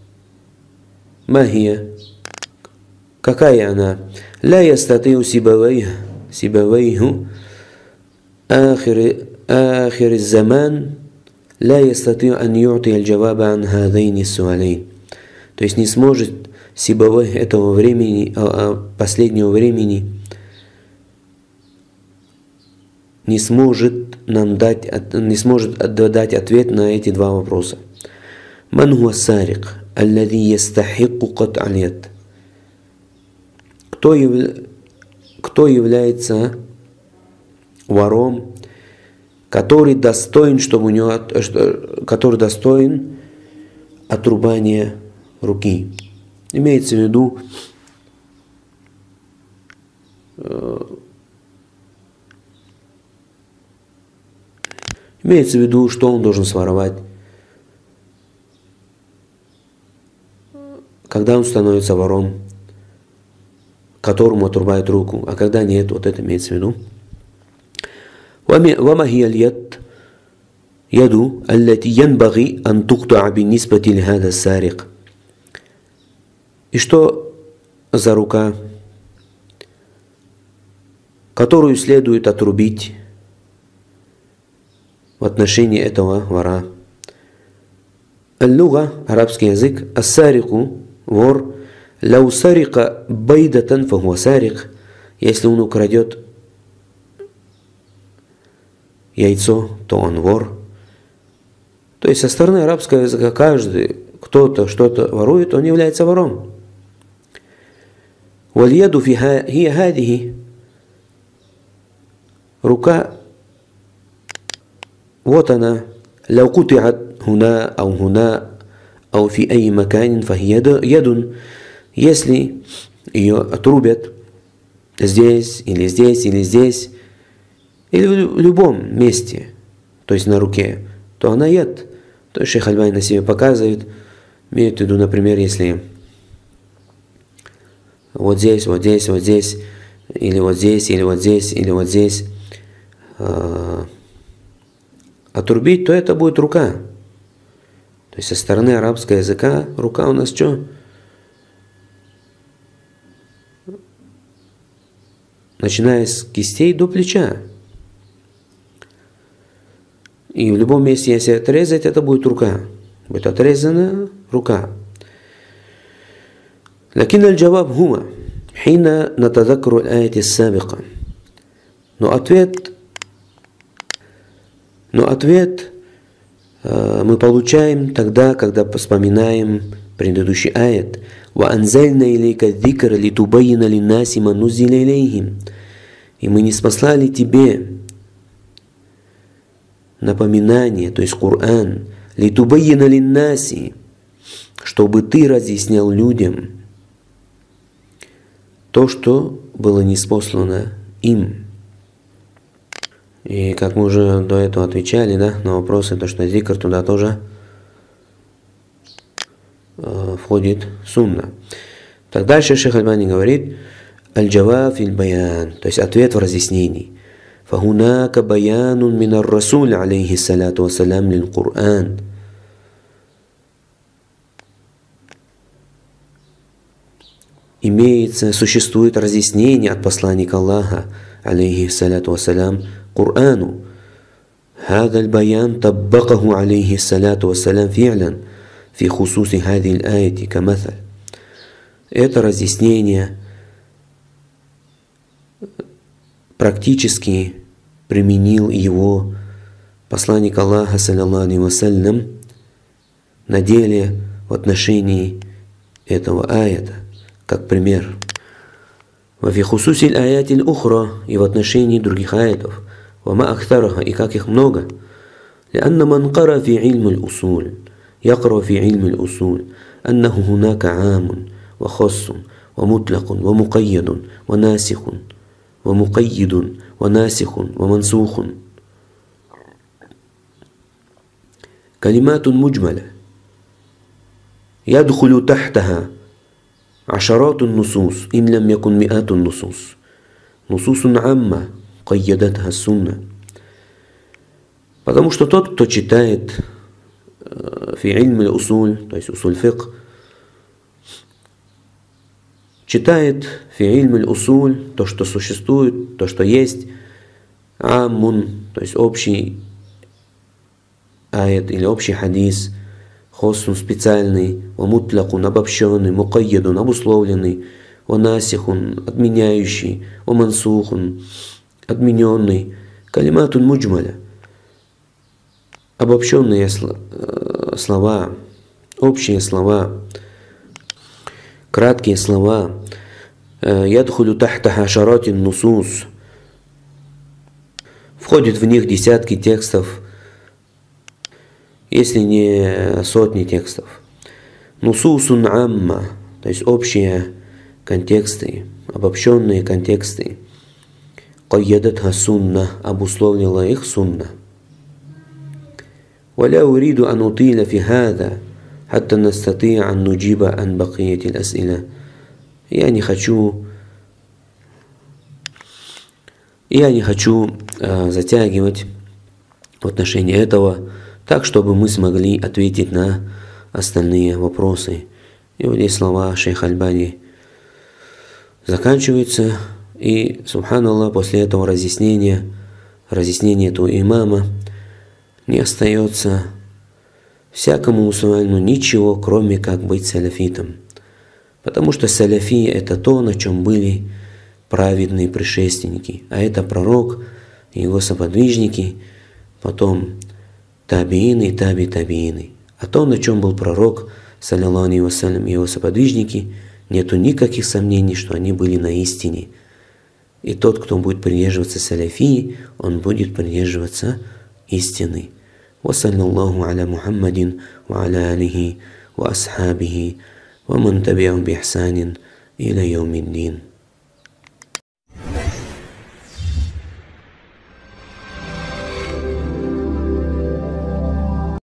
Магия. Какая она? Ла ястатиу сибавейху, сибавейху, ахир, ахир заман, ла ястатиу ан ю'ти аль-джаваба ан хадайни суалейн. То есть не сможет Сибавейх этого времени, последнего времени, не сможет нам дать, не сможет дать ответ на эти два вопроса. Ман хуа сарик, аллади ястахикку кат алят. Кто, яв... кто является вором, который достоин, чтобы у него, который достоин отрубания руки. Имеется в виду э, имеется в виду, что он должен своровать, когда он становится вором, которому отрубают руку, а когда нет, вот это имеется в виду. وما هي اليد يد التي ينبغي أن تقطع بالنسبة لهذا السارق. И что за рука, которую следует отрубить в отношении этого вора? Аль-луга, арабский язык, ас-сарику, вор, лау сарика байдатан фахуа сарик, если он украдет яйцо, то он вор. То есть со стороны арабского языка каждый, кто-то что-то ворует, он является вором. Вальяду хия хадихи, рука, вот она, лау кутиат хуна, ау хуна, ау фи ай маканин фахи ядун, если ее отрубят здесь, или здесь, или здесь, или в любом месте, то есть на руке, то она яд. То есть шейх Альбани на себе показывает, имеет в виду, например, если вот здесь, вот здесь, вот здесь, или вот здесь, или вот здесь, или вот здесь э, отрубить, то это будет рука. То есть со стороны арабского языка рука у нас что? Начиная с кистей до плеча. И в любом месте, если отрезать, это будет рука. Будет отрезана рука. لكن الجواب هو حين نتذكر الآية السابقة. Но ответ, но ответ э, мы получаем тогда, когда вспоминаем предыдущий аят. وَأَنزَلْنَا إِلَيْكَ الذِّكْرَ لِتُبَيِّنَ لِلنَّاسِ مَا نُزِّلَ إِلَيْهِمْ. И мы ниспослали тебе напоминание, то есть Коран, литубайина линнаси, чтобы ты разъяснял людям то, что было ниспослано им. И как мы уже до этого отвечали, да, на вопросы, то что зикр туда тоже э, входит сунна. Так дальше шейх Альбани говорит, аль-джаваб фил-баян, то есть ответ в разъяснении. فهناك بيان من الرسول عليه الصلاة والسلام للقرآن. Имеется, существует разъяснение от посланника Аллаха, алейхи салату вассалям, Корану. هذا البيان طبقه عليه الصلاة والسلام فعلا في خصوص هذه الآية كمثل. Это разъяснение практически применил его посланник Аллаха, саллаллаху алейхи вассалям, на деле в отношении этого аята, как пример. وفي خصوص الآيات الأخرى и в отношении других аятов, وما أكثرها и как их много, لأن من قرأ في علم الأصول يقرأ في علم الأصول أنه هناك عام وخاص ومطلق ومقيد وناسخ ومقيد وناسخ ومنسوخ كلمات مجملة يدخل تحتها عشرات النصوص إن لم يكن مئات النصوص نصوص عامة قيدتها السنة. Потому что тот, кто читает фи илм аль-усуль, то есть усуль фикх, читает фи илм аль-усуль, то, что существует, то, что есть, аммун, то есть общий аят или общий хадис, хоссун специальный, вамутлякун обобщенный, мукайядун обусловленный, ванасихун отменяющий, вамансухун отмененный, калиматун муджмаля обобщенные слова, общие слова, краткие слова, ядхулю тахта хашаратин нусус, входит в них десятки текстов, если не сотни текстов. Нусусун амма, то есть общие контексты, обобщенные контексты. Кайядатха сунна, обусловила их сунна. ولا أريد أن أطيل في هذا حتى نستطيع أن نجيب عن بقية الأسئلة. Я не хочу, я не хочу э, затягивать в отношении этого, так, чтобы мы смогли ответить на остальные вопросы. И вот здесь слова шейха Альбани заканчиваются, и, субханаллах, после этого разъяснения, разъяснения этого имама, не остается всякому мусульманину ничего, кроме как быть салафитом. Потому что салафи – это то, на чем были праведные предшественники. А это пророк и его соподвижники, потом табиины и таби-табиины. А то, на чем был пророк, саллаллаху алейхи вассалям, и его соподвижники, нету никаких сомнений, что они были на истине. И тот, кто будет придерживаться салафии, он будет придерживаться истины. وصلى الله على محمد وعلى آله وأصحابه ومن تبعهم بإحسان إلى يوم الدين.